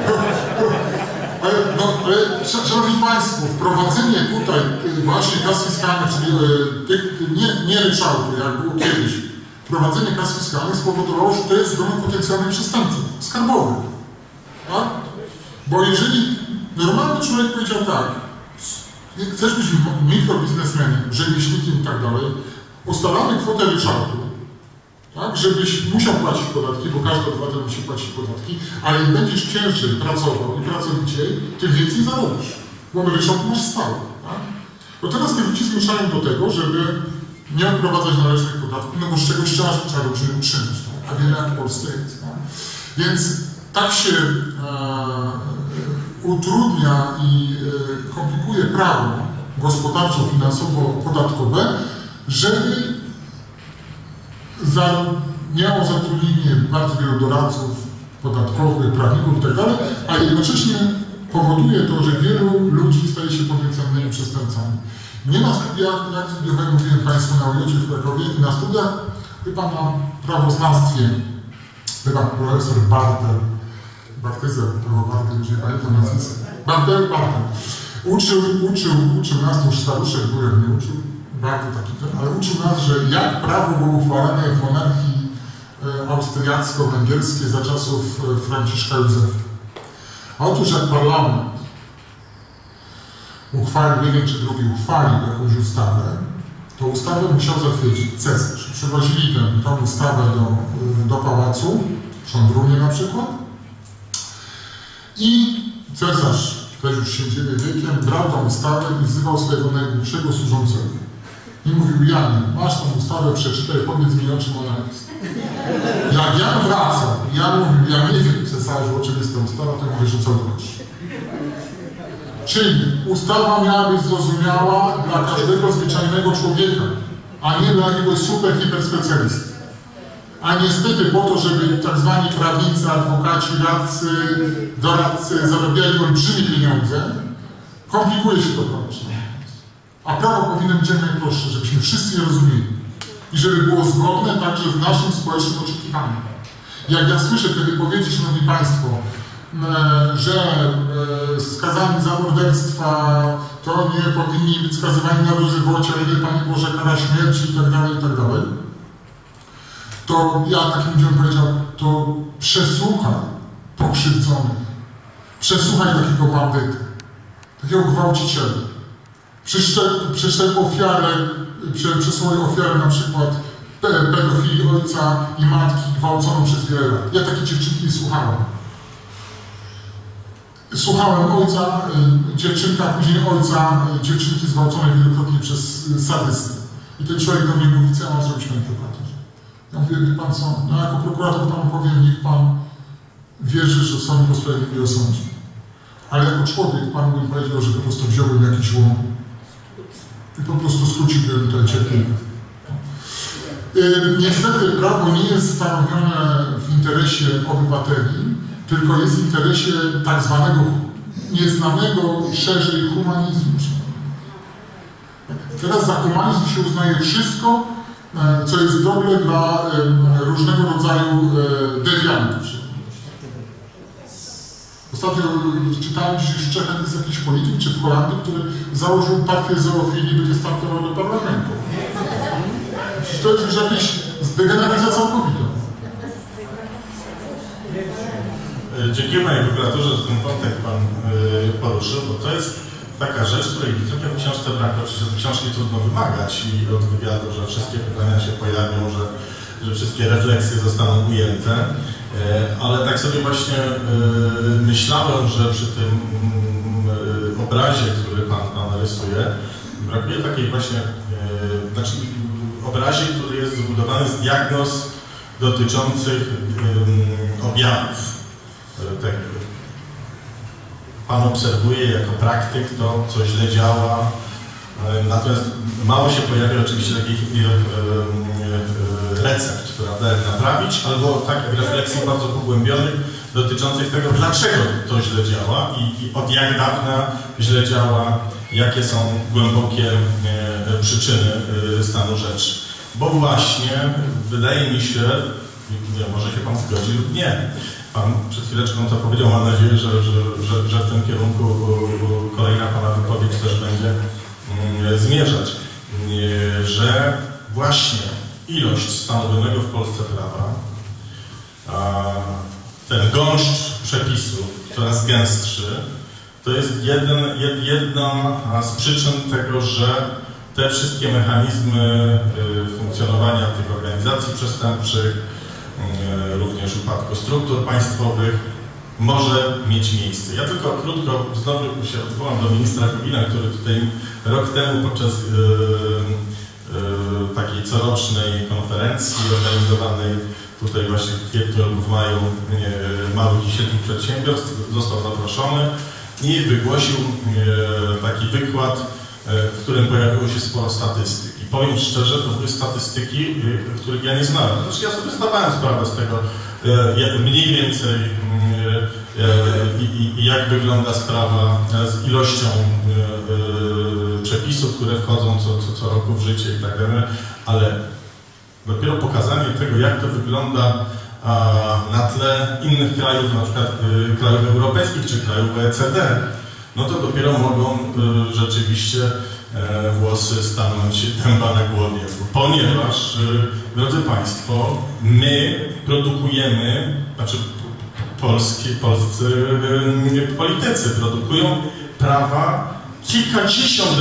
Ale szanowni państwo, wprowadzenie tutaj właśnie kas fiskalnych, czyli tych nie ryczałtu, jak było kiedyś, wprowadzenie kas fiskalnych spowodowało, że to jest grono potencjalnych przestępców skarbowych. Tak? Bo jeżeli normalny człowiek powiedział tak, chcesz być mikrobiznesmenem, rzemieślnikiem i tak dalej, ustalamy kwotę ryczałtu, tak, żebyś musiał płacić podatki, bo każdy obywatel musi płacić podatki, ale im będziesz ciężej pracował i pracowiciej, tym więcej zarobisz, bo ryczałt masz stały. Tak? Bo teraz te ludzie zmierzają do tego, żeby nie odprowadzać należnych podatków, no bo z czegoś trzeba rodziny utrzymać, tak? A wiele jak w Polsce jest. Tak? Więc tak się utrudnia i komplikuje prawo gospodarczo-finansowo-podatkowe, żeby miało zatrudnienie bardzo wielu doradców podatkowych, prawników itd., a jednocześnie powoduje to, że wielu ludzi staje się potencjalnymi przestępcami. Nie na studiach, jak studiowałem, mówiłem Państwu na UJ w Krakowie, i na studiach, chyba na prawoznawstwie, chyba profesor Bartyzel, już nie pamiętam nazwiska, Bartel, uczył nas, to już staruszek byłem, nie uczył, bardzo taki ten, ale uczył nas, że jak prawo było uchwalane w monarchii austriacko-węgierskiej za czasów Franciszka Józefa. A otóż jak parlament uchwalił, nie wiem czy drugi uchwalił jakąś ustawę, to ustawę musiał zatwierdzić Cezarz. Przywozili tą ustawę do pałacu, w Szondrunie na przykład, i Cezarz, też już siedzimy wiekiem, brał tą ustawę i wzywał swojego najbliższego służącego. I mówił: Janie, masz tą ustawę, przeczytaj, powiedz mi, o czym ona jest. Jak Jan wracał, Jan mówił: ja nie wiem, cesarzu, o czym jest ta ustawa, to mówię, że co robisz. Czyli ustawa miała być zrozumiała dla każdego zwyczajnego człowieka, a nie dla jakiegoś super hiperspecjalisty. A niestety po to, żeby tak zwani prawnicy, adwokaci, radcy, doradcy zarabiali olbrzymie pieniądze, komplikuje się to prawo. A prawo powinno być jak najprostsze, żebyśmy wszyscy je rozumieli. I żeby było zgodne także w naszym społecznym oczekiwaniu. Jak ja słyszę te wypowiedzi, Szanowni Państwo, że skazani za morderstwa to nie powinni być skazywani na dożywocie, ale Panie Boże, kara śmierci itd., to ja takim ludziom powiedział: to przesłuchaj pokrzywdzonych, przesłuchaj takiego bandyty, takiego gwałciciela, przeszczep ofiarę, przesłuchaj ofiarę na przykład pedofilii ojca i matki gwałconą przez wiele lat. Ja takiej dziewczynki słuchałem. Słuchałem ojca, dziewczynka, później ojca dziewczynki zgwałconej wielokrotnie przez sadystę. I ten człowiek do mnie mówi: co ja mam zrobić, Panie prokuratorze? Ja mówię: wie Pan co, no jako prokurator Panu powiem, niech Pan wierzy, że sąd go sprawiedliwie osądzi. Ale jako człowiek Panu bym powiedział, że po prostu wziąłem jakiś łom i po prostu skróciłbym te cierpienie. Niestety prawo nie jest stanowione w interesie obywateli, tylko jest w interesie tak zwanego nieznanego szerzej humanizmu. Teraz za humanizm się uznaje wszystko, co jest dobre dla różnego rodzaju dewiantów. Ostatnio czytałem, że w Czechach jest jakiś polityk, czy w Holandii, który założył partię zoofilii i będzie startował do parlamentu. To jest już jakaś zdegeneracja całkowita. Dziękuję Panie Prokuratorze, że ten wątek Pan poruszył, bo to jest taka rzecz, której trochę w książce brak. Oczywiście od książki trudno wymagać i od wywiadu, że wszystkie pytania się pojawią, że wszystkie refleksje zostaną ujęte, ale tak sobie właśnie myślałem, że przy tym obrazie, który Pan rysuje, brakuje takiej właśnie, znaczy obrazie, który jest zbudowany z diagnoz dotyczących objawów tego. Pan obserwuje jako praktyk to, co źle działa, natomiast mało się pojawia oczywiście takich recept, prawda, jak naprawić, albo takich refleksji bardzo pogłębionych dotyczących tego, dlaczego to źle działa i od jak dawna źle działa, jakie są głębokie przyczyny stanu rzeczy. Bo właśnie wydaje mi się, może się Pan zgodzi lub nie, Pan przed chwileczką to powiedział, mam nadzieję, że w tym kierunku kolejna Pana wypowiedź też będzie zmierzać, że właśnie ilość stanowionego w Polsce prawa, ten gąszcz przepisów coraz gęstszy, to jest jedna z przyczyn tego, że te wszystkie mechanizmy funkcjonowania tych organizacji przestępczych, również upadku struktur państwowych, może mieć miejsce. Ja tylko krótko znowu się odwołam do ministra Gowina, który tutaj rok temu podczas takiej corocznej konferencji organizowanej tutaj właśnie w kwietniu lub w maju małych i średnich przedsiębiorstw został zaproszony i wygłosił taki wykład w którym pojawiło się sporo statystyk. I powiem szczerze, to były statystyki, których ja nie znałem. Znaczy ja sobie zdawałem sprawę z tego, mniej więcej jak wygląda sprawa z ilością przepisów, które wchodzą co roku w życie i tak dalej, ale dopiero pokazanie tego, jak to wygląda na tle innych krajów, na przykład krajów europejskich czy krajów OECD, no to dopiero mogą rzeczywiście włosy stanąć dęba na głowie. Ponieważ, drodzy Państwo, my produkujemy, znaczy polscy politycy produkują prawa kilkadziesiąt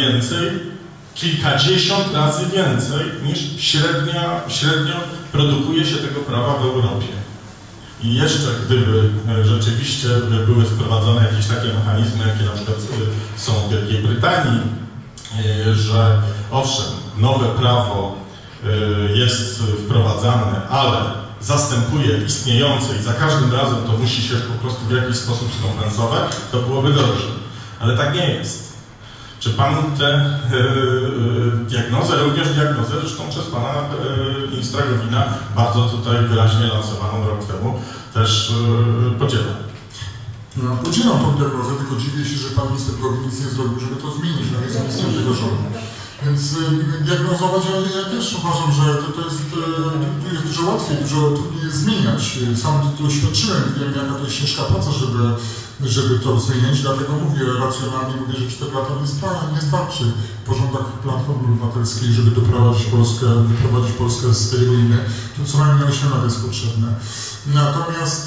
razy więcej niż średnio produkuje się tego prawa w Europie. I jeszcze gdyby rzeczywiście były wprowadzone jakieś takie mechanizmy, jakie na przykład są w Wielkiej Brytanii, że owszem, nowe prawo jest wprowadzane, ale zastępuje istniejące i za każdym razem to musi się po prostu w jakiś sposób skompensować, to byłoby dobrze. Ale tak nie jest. Czy Pan tę diagnozę, również diagnozę, zresztą przez Pana ministra Gowina, bardzo tutaj wyraźnie lansowaną rok temu, też podziela? No, podzielam tą diagnozę, tylko dziwię się, że Pan minister Gowin nic nie zrobił, żeby to zmienić. No jest ministrem tego rządu. Więc diagnozować, ja też uważam, że to jest dużo łatwiej, dużo trudniej jest zmieniać. Sam to doświadczyłem, wiem jaka to jest ciężka praca, żeby to zmienić, dlatego mówię racjonalnie, mówię, że 4 lata nie starczy po rządach Platformy Obywatelskiej, żeby wyprowadzić Polskę z tej ruiny. To co najmniej 8 lat jest potrzebne. Natomiast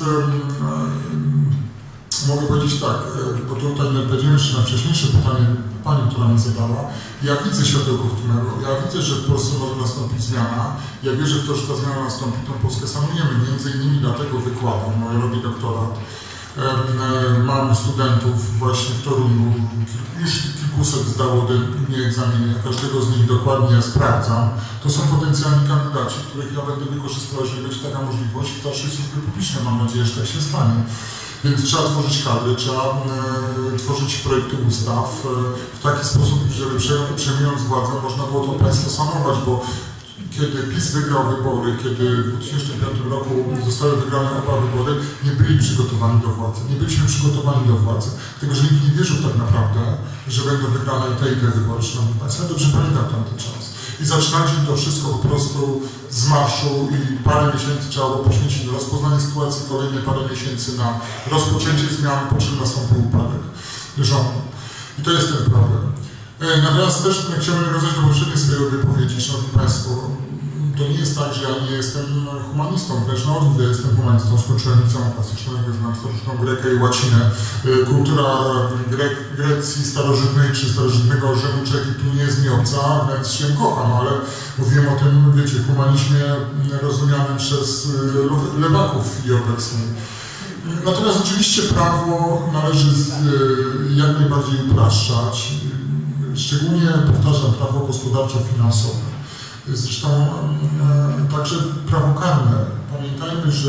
mogę powiedzieć tak, bo tutaj odpowiedziałem jeszcze na wcześniejsze pytanie Pani, która mi zadała. Ja widzę światełko w tunelu, ja widzę, że w Polsce może nastąpić zmiana. Ja wierzę w to, że ta zmiana nastąpi, tą Polskę sanujemy. Między innymi dlatego wykładam, ja robię doktorat. Mam studentów właśnie w Toruniu, już kilkuset zdało ode mnie egzaminy, każdego z nich dokładnie sprawdzam. To są potencjalni kandydaci, których ja będę wykorzystywał, jeżeli będzie taka możliwość w dalszej służbie publicznej. Mam nadzieję, że tak się stanie. Więc trzeba tworzyć kadry, trzeba tworzyć projekty ustaw w taki sposób, żeby przejmując władzę można było to państwo sanować, bo kiedy PiS wygrał wybory, kiedy w 2005 roku zostały wygrane oba wybory, nie byli przygotowani do władzy. Nie byliśmy przygotowani do władzy, dlatego że nikt nie wierzył tak naprawdę, że będą wygrane te i te wybory, szanowni Państwo. Ja dobrze pamiętam tamten czas. I zaczynaliśmy to wszystko po prostu z marszu i parę miesięcy trzeba było poświęcić na rozpoznanie sytuacji, kolejne parę miesięcy na rozpoczęcie zmian, po czym nastąpił upadek rządu. I to jest ten problem. Natomiast też chciałbym nawiązać do poprzedniej swojej wypowiedzi, szanowni Państwo. To nie jest tak, że ja nie jestem humanistą, wręcz na odwrót, ja jestem humanistą, skończyłem liceum klasyczną, znam starożytną Grekę i łacinę. Kultura Grecji starożytnej czy starożytnego Rzymu czy Egiptu nie jest mi obca, więc się kocham, ale mówiłem o tym, wiecie, humanizmie rozumianym przez lewaków i obecnych. Natomiast oczywiście prawo należy jak najbardziej upraszczać, szczególnie, powtarzam, prawo gospodarczo-finansowe. Zresztą także prawo karne. Pamiętajmy, że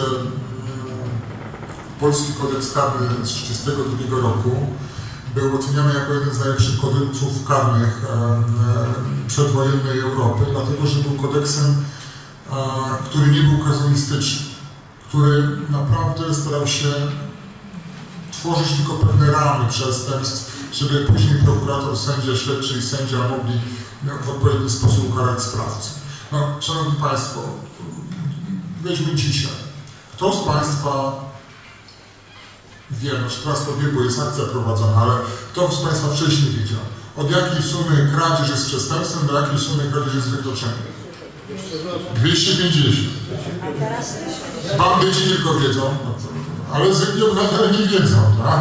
polski kodeks karny z 1932 roku był oceniany jako jeden z najlepszych kodeksów karnych przedwojennej Europy, dlatego że był kodeksem, który nie był kazuistyczny, który naprawdę starał się tworzyć tylko pewne ramy przestępstw, żeby później prokurator, sędzia, śledczy i sędzia mogli w odpowiedni sposób ukarać sprawców. No, Szanowni Państwo, weźmy dzisiaj. Kto z Państwa wie, no teraz to wie, bo jest akcja prowadzona, ale kto z Państwa wcześniej wiedział, od jakiej sumy kradzież jest przestępstwem, do jakiej sumy kradzież jest wykroczeniem? 250. Bandyci tylko wiedzą, ale zwykli obywatele nie wiedzą, tak?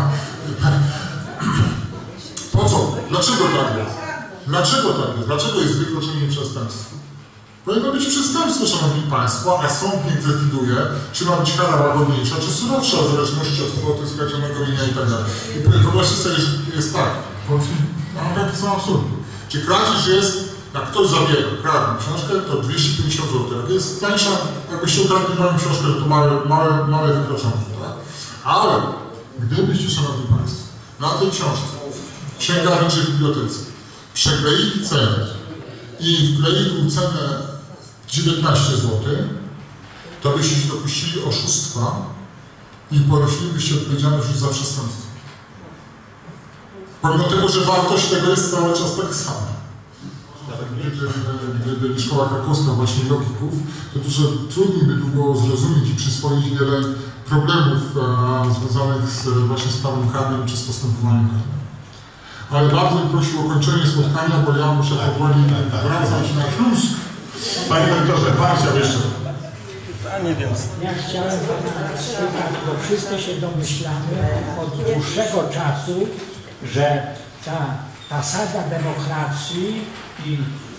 Po co? Dlaczego tak jest? Dlaczego tak jest? Dlaczego jest wykroczenie przestępstwa? Powinno być przestępstwo, Szanowni Państwo, a sąd niech decyduje, czy ma być kara łagodniejsza, czy surowsza, w zależności od kwoty skradzionego mienia i tak dalej. I wyobraźcie sobie, że jest tak, mam takie są absurdy. Czy kradzież jest, jak ktoś zabiera, kradnie książkę, to 250 zł. Jak jest tańsza, jakbyście ukradli moją książkę, to małe wykroczenie, tak? Ale gdybyście, Szanowni Państwo, na tej książce księgarniczej w bibliotece przekleili cenę i wkleili tą cenę 19 zł, to byście się dopuścili oszustwa i ponosilibyście odpowiedzialność już za przestępstwo. Pomimo tego, że wartość tego jest cały czas tak sama. Gdyby szkoła krakowska właśnie logików, to dużo trudniej by było zrozumieć i przyswoić wiele problemów związanych właśnie z prawem karnym czy z postępowaniem karnym. Ale bardzo bym prosił o kończenie spotkania, bo ja muszę powoli wracać na Śląsk. Panie doktorze, pan chciał jeszcze. Ja chciałem spytać, bo wszyscy się domyślamy od dłuższego czasu, że ta sada demokracji i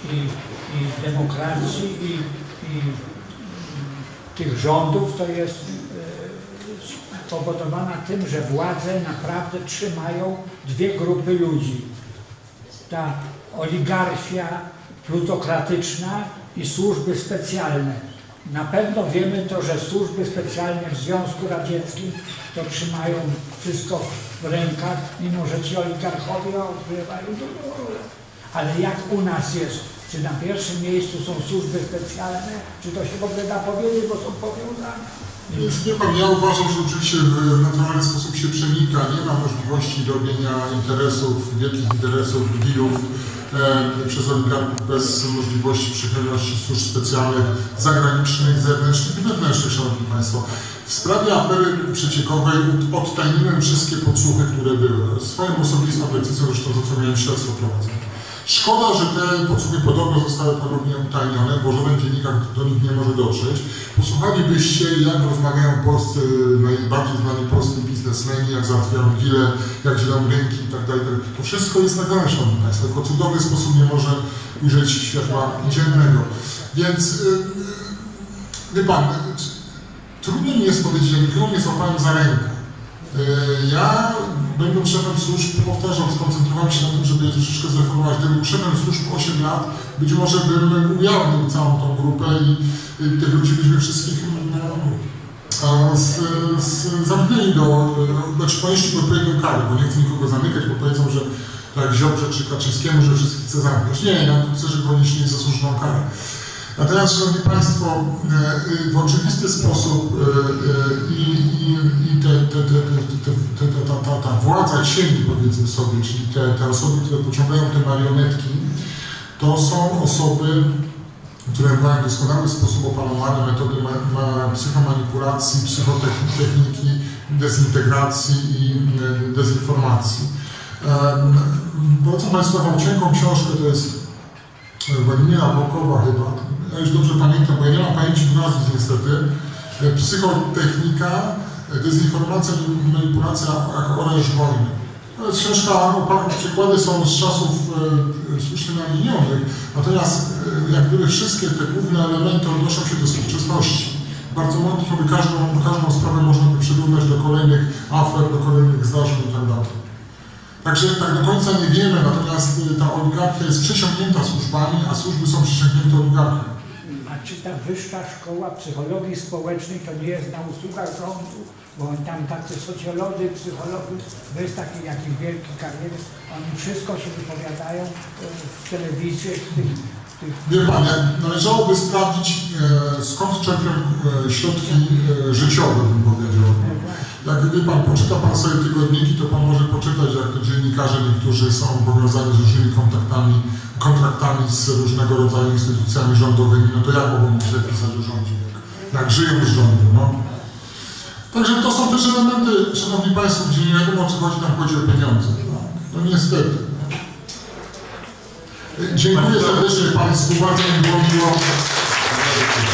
tych rządów to jest spowodowana tym, że władze naprawdę trzymają dwie grupy ludzi. Ta oligarchia plutokratyczna i służby specjalne. Na pewno wiemy to, że służby specjalne w Związku Radzieckim to trzymają wszystko w rękach, mimo że ci oligarchowie odgrywają dużą rolę. Ale jak u nas jest? Czy na pierwszym miejscu są służby specjalne? Czy to się w ogóle da powiedzieć, bo są powiązane? Nie pan, ja uważam, że oczywiście w naturalny sposób się przenika. Nie ma możliwości robienia interesów, wielkich interesów, dealów przez oligarchów bez możliwości przychylności służb specjalnych, zagranicznych, zewnętrznych i wewnętrznych, Szanowni Państwo. W sprawie afery przeciekowej odtajniłem wszystkie podsłuchy, które były. Swoją osobistą decyzją, zresztą za co miałem śledztwo prowadzić. Szkoda, że te podsłuchy podobno zostały ponownie utajnione, bo żaden dziennikarz do nich nie może dotrzeć. Posłuchalibyście, jak rozmawiają polscy, najbardziej znani polscy biznesmeni, jak załatwiają deale, jak dzielą rynki itd. To wszystko jest nagrane, Szanowni Państwo. Tylko cudowny sposób nie może ujrzeć światła dziennego. Więc, wie Pan, trudno mi jest powiedzieć, że nikogo nie złapałem za rękę. Ja, będąc szefem służb, powtarzam, skoncentrowałem się na tym, żeby je troszeczkę zreformować. Gdybym był szefem służb 8 lat, być może bym ujawnił całą tą grupę i tych ludzi byśmy wszystkich zamknęli znaczy ponieśli odpowiednią karę, bo nie chcę nikogo zamykać, bo powiedzą, że tak Ziobrze czy Kaczyńskiemu, że wszystkich chcę zamknąć. Nie, ja chcę, żeby ponieśli zasłużoną karę. Natomiast, Szanowni Państwo, w oczywisty sposób ta władza cieni, powiedzmy sobie, czyli te osoby, które pociągają te marionetki, to są osoby, które mają w doskonały sposób opanowane metody psychomanipulacji, psychotechniki, dezintegracji i dezinformacji. Polecam Państwu taką cienką książkę, to jest Władimira Wołkowa chyba. Ja już dobrze pamiętam, bo ja nie mam pamięci w nazwisk niestety. Psychotechnika, dezinformacja i manipulacja jako oręż wojny. To jest książka, przykłady są z czasów słusznie minionych, natomiast jak gdyby wszystkie te główne elementy odnoszą się do współczesności. Bardzo mocno by każdą sprawę można by przyrównać do kolejnych afer, do kolejnych zdarzeń itd. Także tak do końca nie wiemy, natomiast ta oligarchia jest przesiąknięta służbami, a służby są przesiąknięte oligarchią. A czy ta wyższa szkoła psychologii społecznej to nie jest na usługach rządu? Bo tam tacy socjolodzy, psycholodzy, bez takich jakichś wielkich karier, oni wszystko się wypowiadają w telewizji, Wie Pan, należałoby sprawdzić, skąd czerpią środki życiowe, bym powiedział. Jak wie Pan, poczyta Pan sobie tygodniki, to Pan może poczytać, jak to dziennikarze niektórzy są powiązani z różnymi kontraktami z różnego rodzaju instytucjami rządowymi. No to jak mogą źle pisać o rządzie, jak żyją z rządu, no. Także to są też elementy, Szanowni Państwo, gdzie nie wiadomo o co chodzi, tam chodzi o pieniądze. No niestety. Dziękuję serdecznie Państwu, bardzo mi było miło.